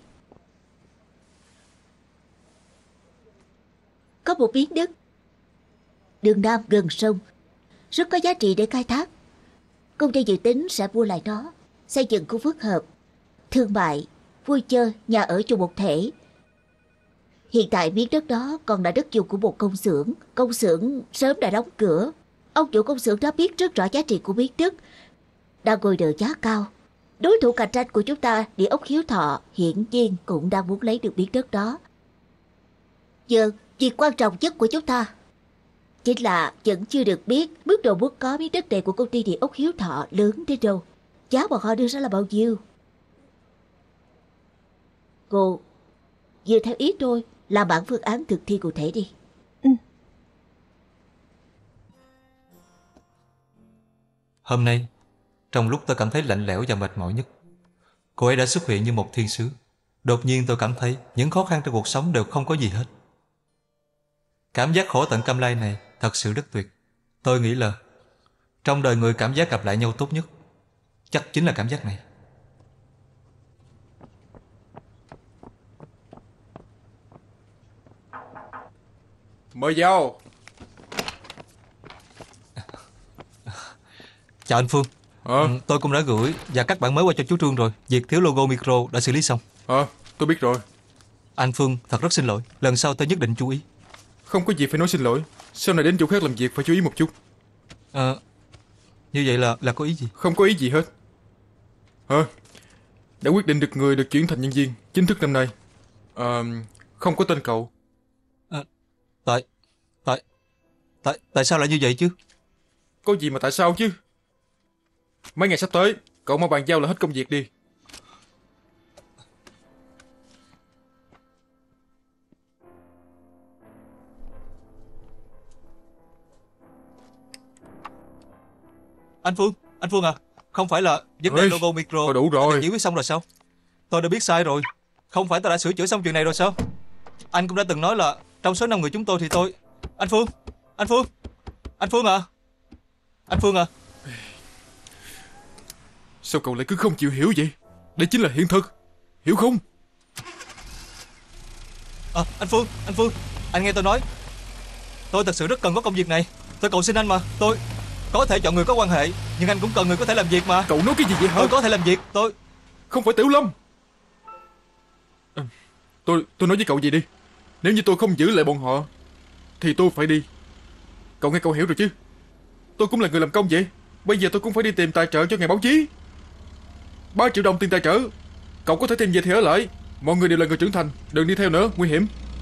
Speaker 6: Có một miếng đất đường Nam gần sông, rất có giá trị để khai thác. Công ty dự tính sẽ mua lại nó, xây dựng khu phức hợp, thương mại, vui chơi, nhà ở chung một thể. Hiện tại miếng đất đó còn là đất dùng của một công xưởng sớm đã đóng cửa. Ông chủ công xưởng đó biết rất rõ giá trị của miếng đất, đang ngồi đợi giá cao. Đối thủ cạnh tranh của chúng ta, Địa ốc Hiếu Thọ, hiển nhiên cũng đang muốn lấy được miếng đất đó. Giờ, việc quan trọng nhất của chúng ta chính là vẫn chưa được biết mức độ muốn có miếng đất này của công ty Địa ốc Hiếu Thọ lớn đến đâu. Giá bọn họ đưa ra là bao nhiêu? Cô dựa theo ý tôi làm bản phương án thực thi cụ thể đi.
Speaker 3: Hôm nay, trong lúc tôi cảm thấy lạnh lẽo và mệt mỏi nhất, cô ấy đã xuất hiện như một thiên sứ. Đột nhiên tôi cảm thấy những khó khăn trong cuộc sống đều không có gì hết. Cảm giác khổ tận cam lai này thật sự rất tuyệt. Tôi nghĩ là trong đời người cảm giác gặp lại nhau tốt nhất chắc chính là cảm giác này.
Speaker 2: Mời vào.
Speaker 3: Chào anh Phương. Tôi cũng đã gửi và cắt bản mới qua cho chú Trương rồi. Việc thiếu logo micro đã xử lý xong.
Speaker 2: Tôi biết rồi.
Speaker 3: Anh Phương thật rất xin lỗi. Lần sau tôi nhất định chú ý.
Speaker 2: Không có gì phải nói xin lỗi. Sau này đến chỗ khác làm việc phải chú ý một chút.
Speaker 3: Như vậy là có ý gì?
Speaker 2: Không có ý gì hết. Đã quyết định được người được chuyển thành nhân viên chính thức năm nay. Không có tên cậu.
Speaker 3: Tại sao lại như vậy chứ?
Speaker 2: Có gì mà tại sao chứ? Mấy ngày sắp tới cậu mau bàn giao là hết công việc đi.
Speaker 3: Anh Phương à, không phải là vấn đề logo micro.
Speaker 2: Thôi đủ rồi.
Speaker 3: Anh giải quyết xong rồi sao? Tôi đã biết sai rồi. Không phải tôi đã sửa chữa xong chuyện này rồi sao? Anh cũng đã từng nói là trong số 5 người chúng tôi thì tôi... Anh Phương à.
Speaker 2: Sao cậu lại cứ không chịu hiểu vậy? Đây chính là hiện thực, hiểu không?
Speaker 3: Anh Phương, anh nghe tôi nói. Tôi thật sự rất cần có công việc này. Tôi cầu xin anh mà. Tôi có thể chọn người có quan hệ, nhưng anh cũng cần người có thể làm việc mà.
Speaker 2: Cậu nói cái gì vậy hả?
Speaker 3: Tôi có thể làm việc, tôi...
Speaker 2: Không phải Tiểu Lâm. Tôi nói với cậu gì đi. Nếu như tôi không giữ lại bọn họ thì tôi phải đi. Cậu nghe cậu hiểu rồi chứ? Tôi cũng là người làm công vậy. Bây giờ tôi cũng phải đi tìm tài trợ cho ngày báo chí. 3 triệu đồng tiền tài trợ. Cậu có thể tìm về thì ở lại. Mọi người đều là người trưởng thành, đừng đi theo nữa, nguy hiểm.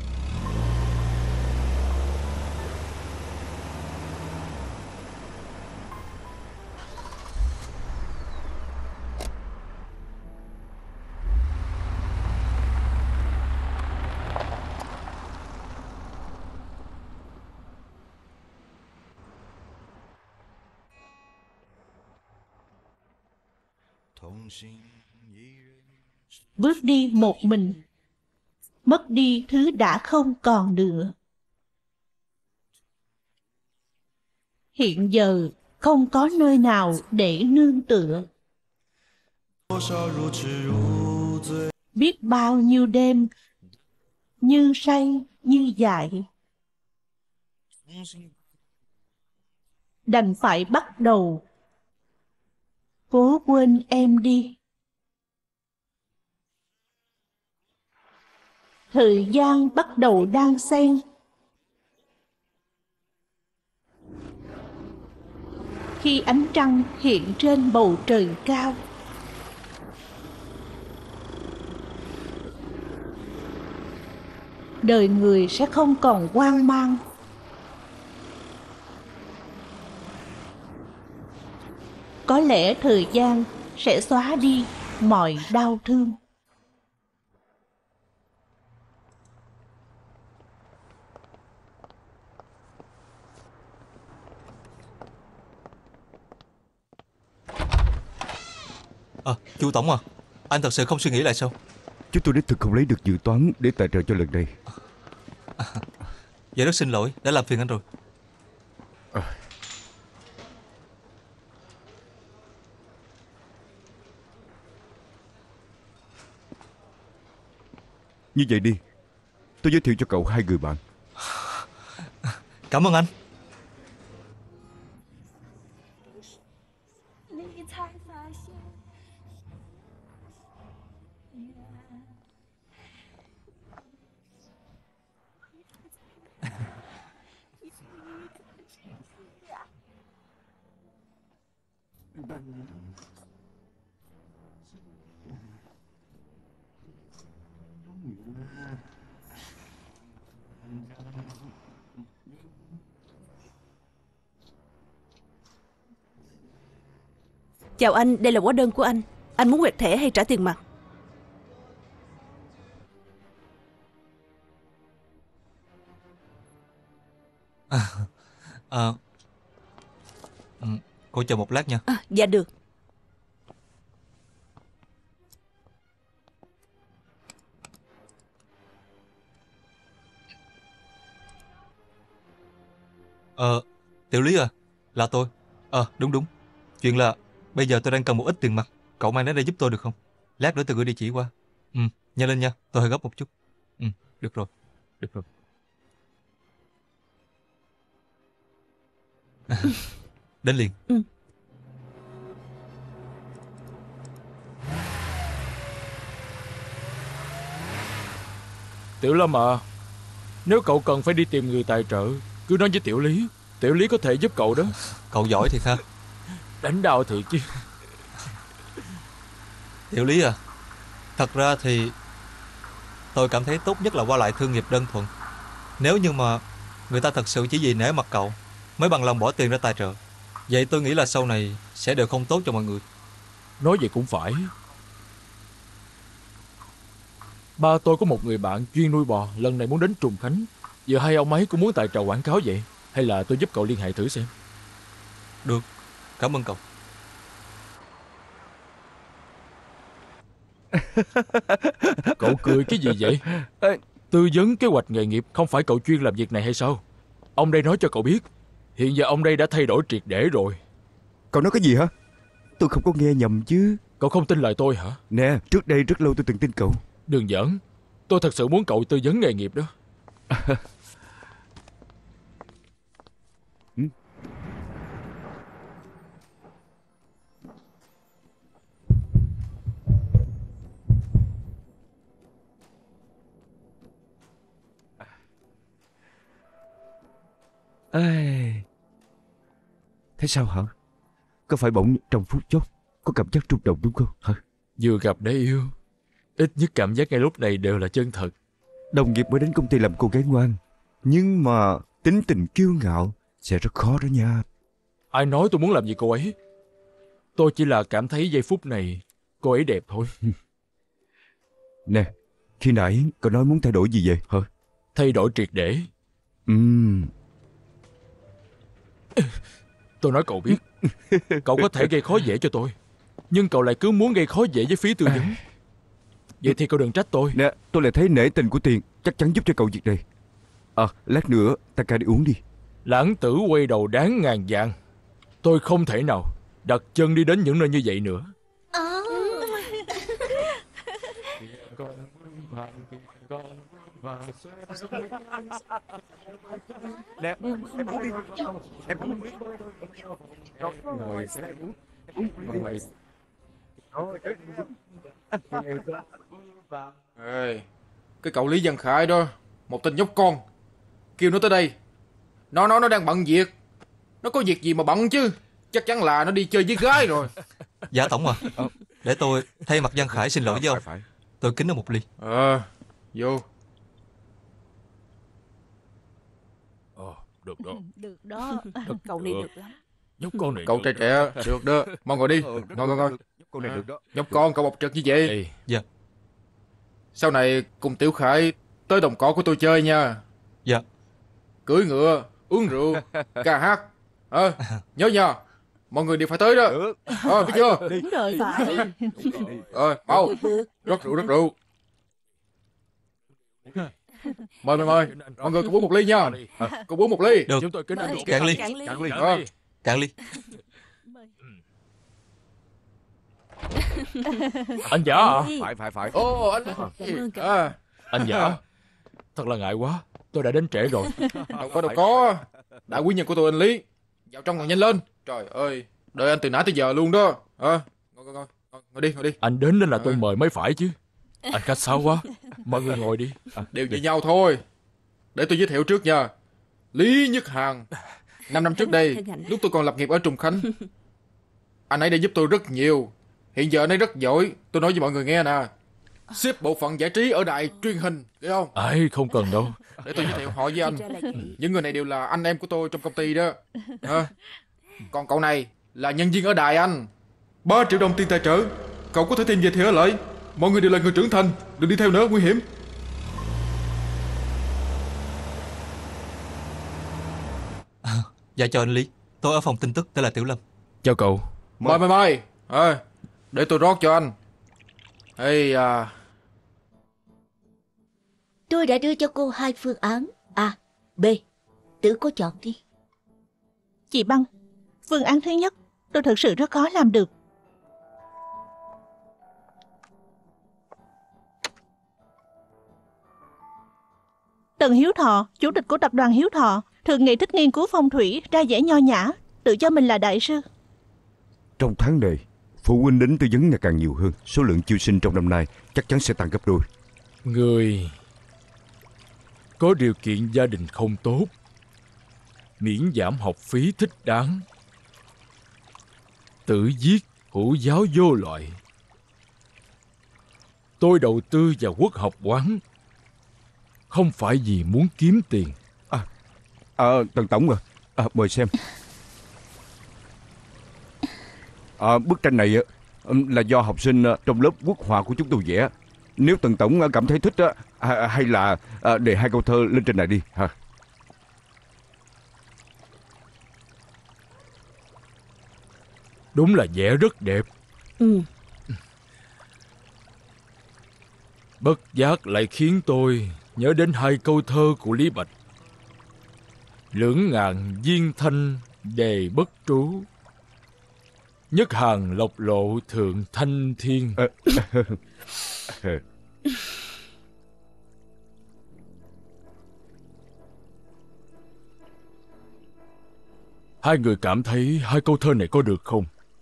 Speaker 4: Bước đi một mình, mất đi thứ đã không còn nữa. Hiện giờ không có nơi nào để nương tựa. Biết bao nhiêu đêm như say như dại, đành phải bắt đầu cố quên em đi. Thời gian bắt đầu đan xen. Khi ánh trăng hiện trên bầu trời cao, đời người sẽ không còn hoang mang. Có lẽ thời gian sẽ xóa đi mọi đau thương.
Speaker 3: Chú Tổng à, anh thật sự không suy nghĩ lại sao?
Speaker 5: Chúng tôi đích thực không lấy được dự toán để tài trợ cho lần này.
Speaker 3: Dạ rất xin lỗi, đã làm phiền anh rồi.
Speaker 5: Như vậy đi, tôi giới thiệu cho cậu 2 người bạn.
Speaker 3: Cảm ơn anh.
Speaker 7: Chào anh, đây là hóa đơn của anh. Anh muốn quẹt thẻ hay trả tiền mặt?
Speaker 3: Cô chờ một lát nha.
Speaker 7: Dạ được.
Speaker 3: Tiểu Lý à, là tôi. Đúng. Chuyện là bây giờ tôi đang cần một ít tiền mặt. Cậu mang đến đây giúp tôi được không? Lát nữa tôi gửi địa chỉ qua. Nhanh lên nha, tôi hơi gấp một chút. Được rồi. Đến liền.
Speaker 1: Tiểu Lâm à, nếu cậu cần phải đi tìm người tài trợ, cứ nói với Tiểu Lý. Tiểu Lý có thể giúp cậu đó.
Speaker 3: Cậu giỏi thiệt ha.
Speaker 1: Đánh đau thiệt chứ.
Speaker 3: Tiểu Lý à, thật ra thì tôi cảm thấy tốt nhất là qua lại thương nghiệp đơn thuần. Nếu như mà người ta thật sự chỉ vì nể mặt cậu mới bằng lòng bỏ tiền ra tài trợ, vậy tôi nghĩ là sau này sẽ đều không tốt cho mọi người.
Speaker 1: Nói vậy cũng phải. Ba tôi có một người bạn chuyên nuôi bò, lần này muốn đến Trùng Khánh. Giờ hai ông ấy cũng muốn tài trợ quảng cáo vậy. Hay là tôi giúp cậu liên hệ thử xem.
Speaker 3: Được, cảm ơn cậu.
Speaker 1: Cậu cười cái gì vậy? Tư vấn kế hoạch nghề nghiệp không phải cậu chuyên làm việc này hay sao? Ông đây nói cho cậu biết, hiện giờ ông đây đã thay đổi triệt để rồi.
Speaker 5: Cậu nói cái gì hả? Tôi không có nghe nhầm chứ.
Speaker 1: Cậu không tin lời tôi hả?
Speaker 5: Nè, trước đây rất lâu tôi từng tin cậu.
Speaker 1: Đừng giỡn, tôi thật sự muốn cậu tư vấn nghề nghiệp đó.
Speaker 5: Thế sao hả? Có phải bỗng trong phút chốc có cảm giác rung động đúng không hả?
Speaker 1: Vừa gặp đã yêu, ít nhất cảm giác ngay lúc này đều là chân thật.
Speaker 5: Đồng nghiệp mới đến công ty làm cô gái ngoan, nhưng mà tính tình kiêu ngạo sẽ rất khó đó nha.
Speaker 1: Ai nói tôi muốn làm gì cô ấy? Tôi chỉ là cảm thấy giây phút này cô ấy đẹp thôi.
Speaker 5: Nè, khi nãy cậu nói muốn thay đổi gì vậy hả?
Speaker 1: Thay đổi triệt để. Tôi nói cậu biết, cậu có thể gây khó dễ cho tôi, nhưng cậu lại cứ muốn gây khó dễ với phía tư vấn. Vậy thì cậu đừng trách tôi.
Speaker 5: Nè, tôi lại thấy nể tình của Tiền, chắc chắn giúp cho cậu việc này. Lát nữa ta ca đi uống đi.
Speaker 1: Lãng tử quay đầu đáng ngàn vàng. Tôi không thể nào đặt chân đi đến những nơi như vậy nữa.
Speaker 5: Nè, em uống đi. Em uống đi. Ngồi xe uống. Ngồi.
Speaker 2: Ê, cái cậu Lý Văn Khải đó, một tên nhóc con, kêu nó tới đây. Nó nói nó đang bận việc. Nó có việc gì mà bận chứ? Chắc chắn là nó đi chơi với gái rồi.
Speaker 3: Dạ tổng à, để tôi thay mặt Văn Khải xin lỗi với ông.
Speaker 5: Phải.
Speaker 3: Tôi kính nó một ly.
Speaker 2: Vô.
Speaker 1: Được đó.
Speaker 4: Được đó.
Speaker 7: Cậu này được lắm.
Speaker 1: Nhóc con này
Speaker 2: Cậu trai trẻ, được đó. Mau ngồi đi. Ngồi.
Speaker 5: Cô này được đó.
Speaker 2: Nhóc con, cậu bộc trực như vậy.
Speaker 1: Ê,
Speaker 3: Dạ.
Speaker 2: Sau này cùng Tiểu Khải tới đồng cỏ của tôi chơi nha.
Speaker 3: Dạ.
Speaker 2: Cưỡi ngựa, uống rượu, ca hát. Nhớ nha. Mọi người đều phải tới đó. Biết chưa?
Speaker 4: Đúng rồi, phải.
Speaker 2: Mau. Rót rượu. Mời. Mọi người cùng uống một ly nha. Cùng uống một ly.
Speaker 3: Được.
Speaker 1: chúng tôi kính anh.
Speaker 3: Cạn ly. Cạn ly.
Speaker 1: Anh giả à?
Speaker 5: Phải.
Speaker 2: Anh.
Speaker 1: Anh giả. Thật là ngại quá, tôi đã đến trễ rồi.
Speaker 2: Đâu có. Đại quý nhân của tôi anh Lý. Vào trong ngồi nhanh lên. Trời ơi, đợi anh từ nãy tới giờ luôn đó. Ngồi đi.
Speaker 1: Anh đến nên là tôi mời mới phải chứ. Anh khách sáo quá. Mọi người ngồi đi.
Speaker 2: Đều như nhau thôi. Để tôi giới thiệu trước nha. Lý Nhất Hàng. 5 năm trước đây, lúc tôi còn lập nghiệp ở Trùng Khánh, anh ấy đã giúp tôi rất nhiều. Hiện giờ anh ấy rất giỏi. Tôi nói với mọi người nghe nè, xếp bộ phận giải trí ở đài truyền hình, thấy không?
Speaker 1: Ai không cần đâu.
Speaker 2: Để tôi giới thiệu họ với anh. Những người này đều là anh em của tôi trong công ty đó. Còn cậu này là nhân viên ở đài anh. 3 triệu đồng tiền tài trợ. Cậu có thể tìm về thì ở lại. Mọi người đều là người trưởng thành, đừng đi theo nữa, nguy hiểm.
Speaker 3: Dạ chào anh Lý. Tôi ở phòng tin tức tên là Tiểu Lâm.
Speaker 1: Chào cậu.
Speaker 2: Mời. Để tôi rót cho anh.
Speaker 6: Tôi đã đưa cho cô 2 phương án A, B. Tự cô chọn đi.
Speaker 4: Chị Băng, phương án thứ nhất, tôi thật sự rất khó làm được. Tần Hiếu Thọ, chủ tịch của tập đoàn Hiếu Thọ, thường ngày thích nghiên cứu phong thủy, ra vẻ nho nhã, tự cho mình là đại sư.
Speaker 5: Trong tháng này, phụ huynh đến tư vấn ngày càng nhiều hơn. Số lượng chiêu sinh trong năm nay chắc chắn sẽ tăng gấp đôi.
Speaker 1: Người có điều kiện gia đình không tốt, miễn giảm học phí thích đáng, tự giết hữu giáo vô loại. Tôi đầu tư vào quốc học quán không phải vì muốn kiếm tiền.
Speaker 5: Tần tổng mời xem. Bức tranh này là do học sinh trong lớp quốc họa của chúng tôi vẽ. Nếu Tần tổng cảm thấy thích hay là đề 2 câu thơ lên trên này đi hả?
Speaker 1: Đúng là vẽ rất đẹp. Bất giác lại khiến tôi nhớ đến 2 câu thơ của Lý Bạch. Lưỡng ngàn viên thanh đề bất trú, nhất hàng lộc lộ thượng thanh thiên. Hai người cảm thấy 2 câu thơ này có được không?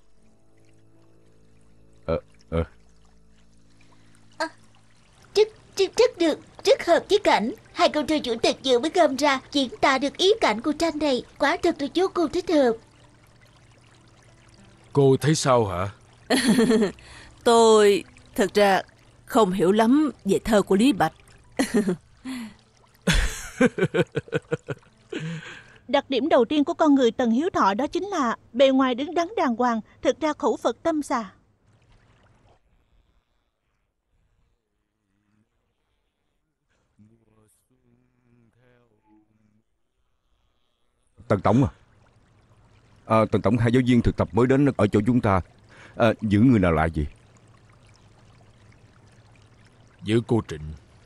Speaker 6: Rất được, rất hợp với cảnh. 2 câu thơ chủ tịch vừa mới gom ra diễn tả được ý cảnh của tranh này. Quả thật là vô cùng thích hợp.
Speaker 1: Cô thấy sao hả?
Speaker 7: Tôi thật ra không hiểu lắm về thơ của Lý Bạch.
Speaker 4: Đặc điểm đầu tiên của con người Tần Hiếu Thọ đó chính là bề ngoài đứng đắn đàng hoàng, thực ra khẩu Phật tâm xà.
Speaker 5: Tần tổng Tần tổng, 2 giáo viên thực tập mới đến ở chỗ chúng ta, giữ người nào lại gì?
Speaker 1: Giữ cô Trịnh.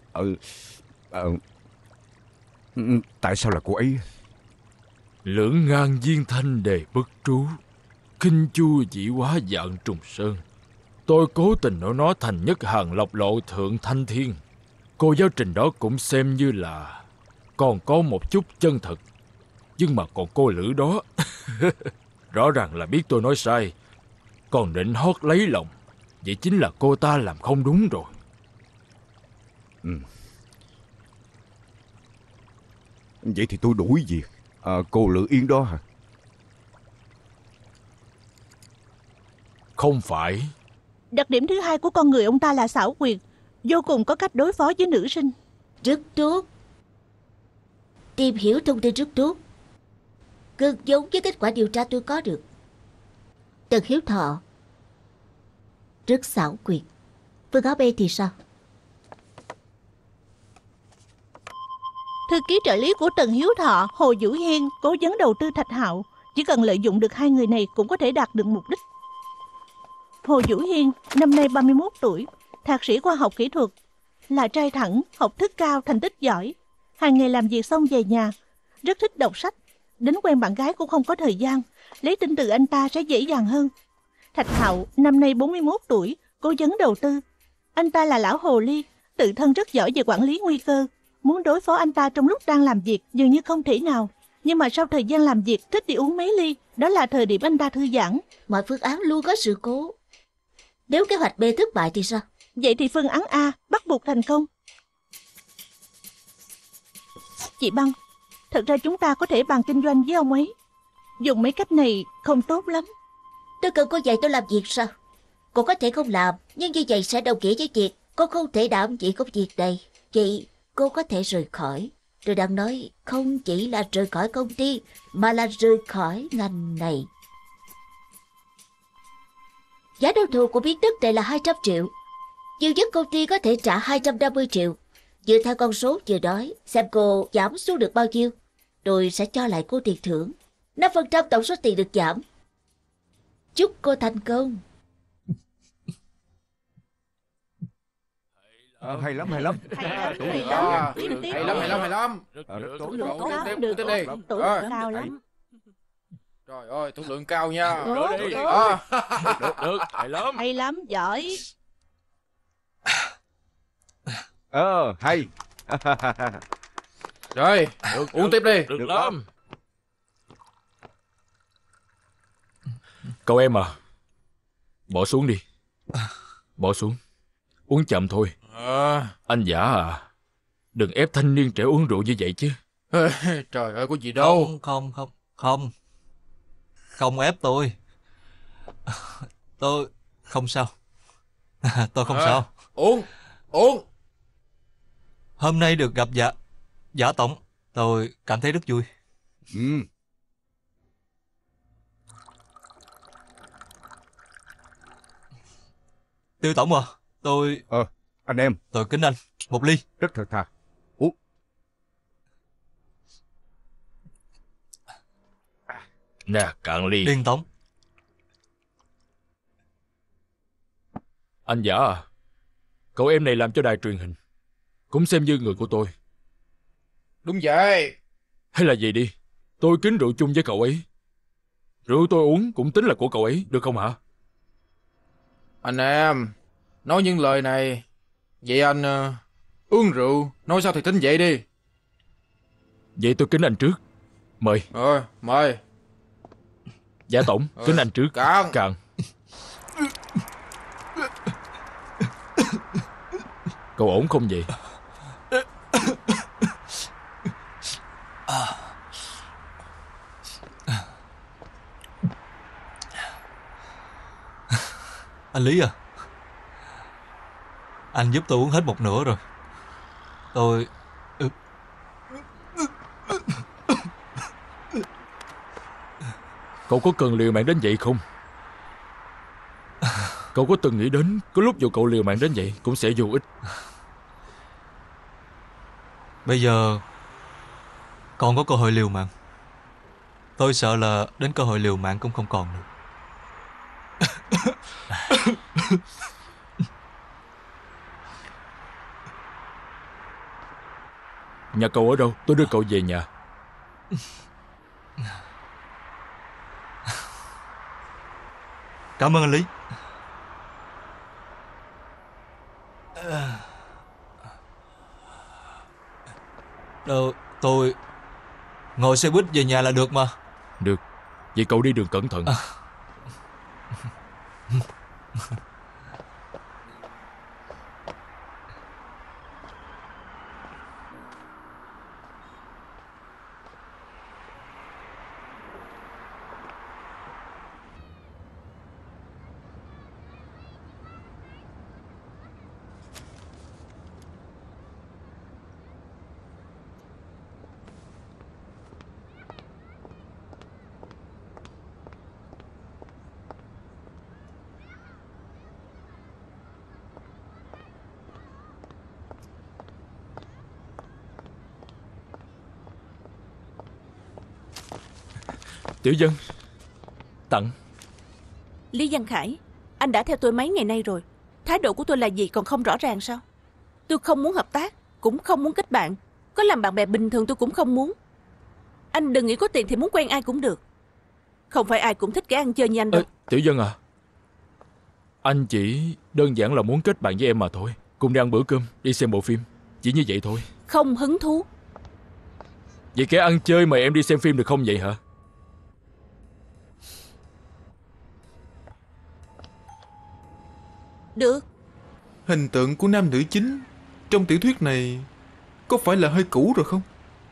Speaker 5: Tại sao là cô ấy?
Speaker 1: Lưỡng ngàn viên thanh đề bất trú, kinh chu dĩ hóa dạng trùng sơn. Tôi cố tình nói nó thành nhất hàng lộc lộ thượng thanh thiên. Cô giáo Trình đó cũng xem như là còn có một chút chân thật. Nhưng mà còn cô Lữ đó rõ ràng là biết tôi nói sai, còn định hót lấy lòng. Vậy chính là cô ta làm không đúng rồi.
Speaker 5: Vậy thì tôi đuổi việc cô Lữ Yến đó hả?
Speaker 1: Không phải.
Speaker 4: Đặc điểm thứ 2 của con người ông ta là xảo quyệt, vô cùng có cách đối phó với nữ sinh.
Speaker 6: Rất tốt. Tìm hiểu thông tin rất tốt, gần giống với kết quả điều tra tôi có được. Tần Hiếu Thọ rất xảo quyệt. Phương Áo B thì sao?
Speaker 4: Thư ký trợ lý của Tần Hiếu Thọ, Hồ Vũ Hiên, cố vấn đầu tư Thạch Hạo. Chỉ cần lợi dụng được 2 người này cũng có thể đạt được mục đích. Hồ Vũ Hiên, năm nay 31 tuổi, thạc sĩ khoa học kỹ thuật, là trai thẳng, học thức cao, thành tích giỏi. Hàng ngày làm việc xong về nhà, rất thích đọc sách. Đến quen bạn gái cũng không có thời gian, lấy tin từ anh ta sẽ dễ dàng hơn. Thạch Hạo, năm nay 41 tuổi, cố vấn đầu tư. Anh ta là lão hồ ly, tự thân rất giỏi về quản lý nguy cơ. Muốn đối phó anh ta trong lúc đang làm việc dường như không thể nào. Nhưng mà sau thời gian làm việc thích đi uống mấy ly, đó là thời điểm anh ta thư giãn.
Speaker 6: Mọi phương án luôn có sự cố. Nếu kế hoạch B thất bại thì sao?
Speaker 4: Vậy thì phương án A bắt buộc thành công. Chị Băng, thật ra chúng ta có thể bàn kinh doanh với ông ấy. Dùng mấy cách này không tốt lắm.
Speaker 6: Tôi cần cô dạy tôi làm việc sao? Cô có thể không làm, nhưng như vậy sẽ đồng nghĩa với việc cô không thể đảm nhiệm công việc này. Vậy cô có thể rời khỏi. Tôi đang nói không chỉ là rời khỏi công ty, mà là rời khỏi ngành này. Giá đấu thầu của miếng đất này là 200 triệu. Nhiều nhất công ty có thể trả 250 triệu. Dựa theo con số vừa nói, xem cô giảm xuống được bao nhiêu. Tôi sẽ cho lại cô tiền thưởng 5% tổng số tiền được giảm. Chúc cô thành công.
Speaker 5: Hay lắm, hay lắm.
Speaker 8: Hay lắm.
Speaker 4: Được,
Speaker 8: đi.
Speaker 4: tuổi cao lắm.
Speaker 8: Trời ơi, thủ lượng cao nha.
Speaker 1: Được, hay lắm.
Speaker 4: Giỏi.
Speaker 5: Hay.
Speaker 8: Rồi, uống tiếp đi.
Speaker 1: Được lắm. Cậu em à, bỏ xuống đi. Bỏ xuống. Uống chậm thôi. Anh giả à, Đừng ép thanh niên trẻ uống rượu như vậy chứ.
Speaker 8: Trời ơi, có gì đâu.
Speaker 3: Không ép tôi. Tôi không sao. Tôi không sao.
Speaker 8: Uống.
Speaker 3: Hôm nay được gặp Giả tổng, tôi cảm thấy rất vui. Tiêu tổng à,
Speaker 5: Anh em.
Speaker 3: tôi kính anh một ly.
Speaker 5: Rất thật thà. Uống.
Speaker 1: Nè, cạn ly.
Speaker 3: Điên tổng.
Speaker 1: Anh Giả à, cậu em này làm cho đài truyền hình, cũng xem như người của tôi.
Speaker 8: Đúng vậy.
Speaker 1: Hay là gì đi, tôi kính rượu chung với cậu ấy. Rượu tôi uống cũng tính là của cậu ấy, được không hả?
Speaker 8: Anh em, nói những lời này. Vậy anh uống rượu, nói sao thì tính vậy đi.
Speaker 1: Vậy tôi kính anh trước. Mời.
Speaker 8: Mời.
Speaker 1: Giả tổng, kính anh trước.
Speaker 8: Cạn.
Speaker 1: Cậu ổn không vậy?
Speaker 3: Anh Lý à, anh giúp tôi uống hết một nửa rồi.
Speaker 1: Cậu có cần liều mạng đến vậy không? Cậu có từng nghĩ đến có lúc dù cậu liều mạng đến vậy cũng sẽ vô ích.
Speaker 3: Bây giờ còn có cơ hội liều mạng. Tôi sợ là đến cơ hội liều mạng cũng không còn nữa.
Speaker 1: Nhà cậu ở đâu? Tôi đưa cậu về nhà.
Speaker 3: Cảm ơn anh Lý. Tôi ngồi xe buýt về nhà là được mà.
Speaker 1: Được. Vậy cậu đi đường cẩn thận. Tiểu Dân, tặng.
Speaker 7: Lý Văn Khải, anh đã theo tôi mấy ngày nay rồi. Thái độ của tôi là gì còn không rõ ràng sao? Tôi không muốn hợp tác, cũng không muốn kết bạn. Có làm bạn bè bình thường tôi cũng không muốn. Anh đừng nghĩ có tiền thì muốn quen ai cũng được. Không phải ai cũng thích cái ăn chơi như anh đâu.
Speaker 1: Tiểu Dân à, anh chỉ đơn giản là muốn kết bạn với em mà thôi. Cùng đi ăn bữa cơm, đi xem bộ phim. Chỉ như vậy thôi.
Speaker 7: Không hứng thú.
Speaker 1: Vậy kẻ ăn chơi mời em đi xem phim được không vậy hả?
Speaker 7: Được.
Speaker 2: Hình tượng của nam nữ chính trong tiểu thuyết này có phải là hơi cũ rồi không?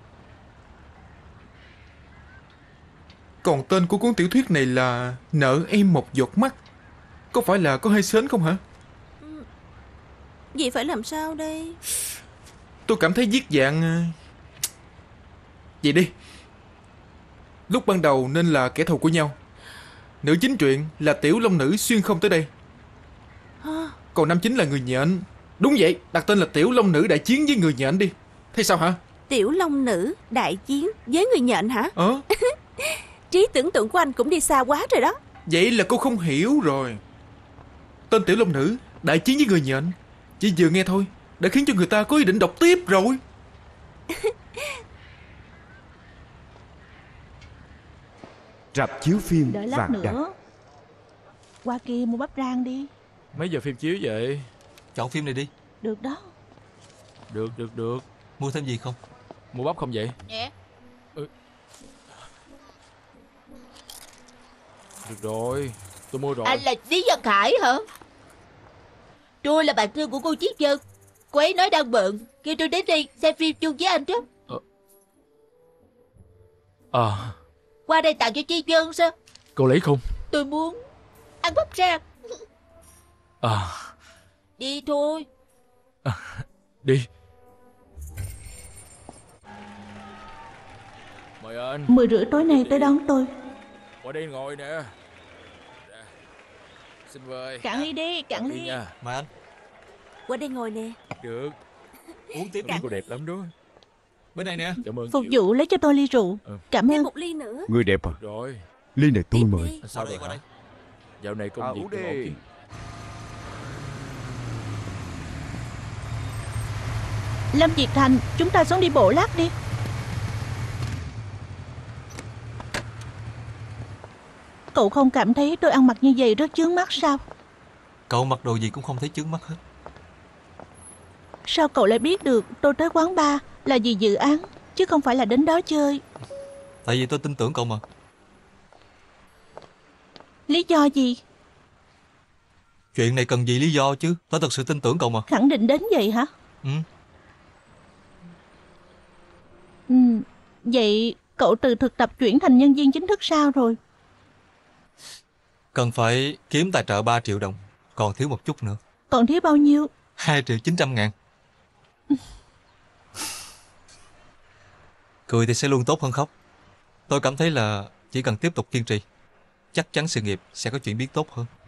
Speaker 2: Còn tên của cuốn tiểu thuyết này là Nợ em một giọt mắt, có phải là có hơi sến không hả?
Speaker 7: Vậy phải làm sao đây?
Speaker 2: Tôi cảm thấy viết dạng... Vậy đi, lúc ban đầu nên là kẻ thù của nhau. Nữ chính truyện là tiểu long nữ xuyên không tới đây. Còn nam chính là người nhện. Đúng vậy, đặt tên là tiểu long nữ đại chiến với người nhện đi. Thấy sao hả?
Speaker 7: Tiểu long nữ đại chiến với người nhện hả? Trí tưởng tượng của anh cũng đi xa quá rồi đó.
Speaker 2: Vậy là cô không hiểu rồi. Tên tiểu long nữ đại chiến với người nhện chỉ vừa nghe thôi đã khiến cho người ta có ý định đọc tiếp rồi.
Speaker 5: Rạp chiếu phim
Speaker 4: Đợi lát
Speaker 5: Vàng
Speaker 4: nữa.
Speaker 5: Đằng.
Speaker 4: Qua kia mua bắp rang đi.
Speaker 1: Mấy giờ phim chiếu vậy?
Speaker 3: Chọn phim này đi.
Speaker 4: Được đó.
Speaker 1: Được.
Speaker 3: Mua thêm gì không?
Speaker 1: Mua bắp không vậy?
Speaker 6: Nè.
Speaker 1: Được rồi, tôi mua rồi.
Speaker 6: Anh là Lý Văn Khải hả? Tôi là bạn thân của cô Chiết Dân. Cô ấy nói đang bận, kêu tôi đến đây xem phim chung với anh đó.
Speaker 1: À,
Speaker 6: Qua đây tặng cho Chi Dân sao?
Speaker 1: cô lấy không?
Speaker 6: Tôi muốn ăn bắp rang.
Speaker 1: À,
Speaker 6: Đi thôi.
Speaker 1: đi. Mời anh.
Speaker 4: 10 rưỡi tối nay tới đón tôi.
Speaker 1: Qua đây ngồi nè. Dạ. Xin mời.
Speaker 4: Cạn ly đi, cạn
Speaker 1: Đi
Speaker 4: ly.
Speaker 1: nha.
Speaker 3: Mời anh.
Speaker 7: Qua đây ngồi nè.
Speaker 1: Được.
Speaker 3: Uống tiếp đi.
Speaker 1: Cô đẹp lắm đó.
Speaker 3: Bên này nè.
Speaker 1: Cảm ơn
Speaker 4: Phục
Speaker 1: Diệu.
Speaker 4: vụ lấy cho tôi ly rượu. Cảm
Speaker 7: Thêm
Speaker 4: ơn.
Speaker 7: một ly nữa.
Speaker 5: Người đẹp à?
Speaker 1: Rồi.
Speaker 5: Ly này tôi
Speaker 7: Tiếp
Speaker 5: mời.
Speaker 7: đi.
Speaker 1: Anh sao rồi
Speaker 3: qua
Speaker 1: hả?
Speaker 3: đây.
Speaker 1: Dạo này công việc
Speaker 5: uống
Speaker 1: không ổn
Speaker 5: đi.
Speaker 1: chứ?
Speaker 4: Lâm Diệt Thành, chúng ta xuống đi bộ lát đi. Cậu không cảm thấy tôi ăn mặc như vậy rất chướng mắt sao?
Speaker 3: Cậu mặc đồ gì cũng không thấy chướng mắt hết.
Speaker 4: Sao cậu lại biết được tôi tới quán bar là vì dự án, chứ không phải là đến đó chơi?
Speaker 3: Tại vì tôi tin tưởng cậu mà.
Speaker 4: Lý do gì?
Speaker 3: Chuyện này cần gì lý do chứ. Tôi thật sự tin tưởng cậu mà.
Speaker 4: Khẳng định đến vậy hả?
Speaker 3: Ừ.
Speaker 4: Ừ, vậy cậu từ thực tập chuyển thành nhân viên chính thức sao rồi?
Speaker 3: Cần phải kiếm tài trợ 3 triệu đồng. Còn thiếu một chút nữa.
Speaker 4: Còn thiếu bao nhiêu?
Speaker 3: 2.900.000. Cười thì sẽ luôn tốt hơn khóc. Tôi cảm thấy là chỉ cần tiếp tục kiên trì, chắc chắn sự nghiệp sẽ có chuyển biến tốt hơn.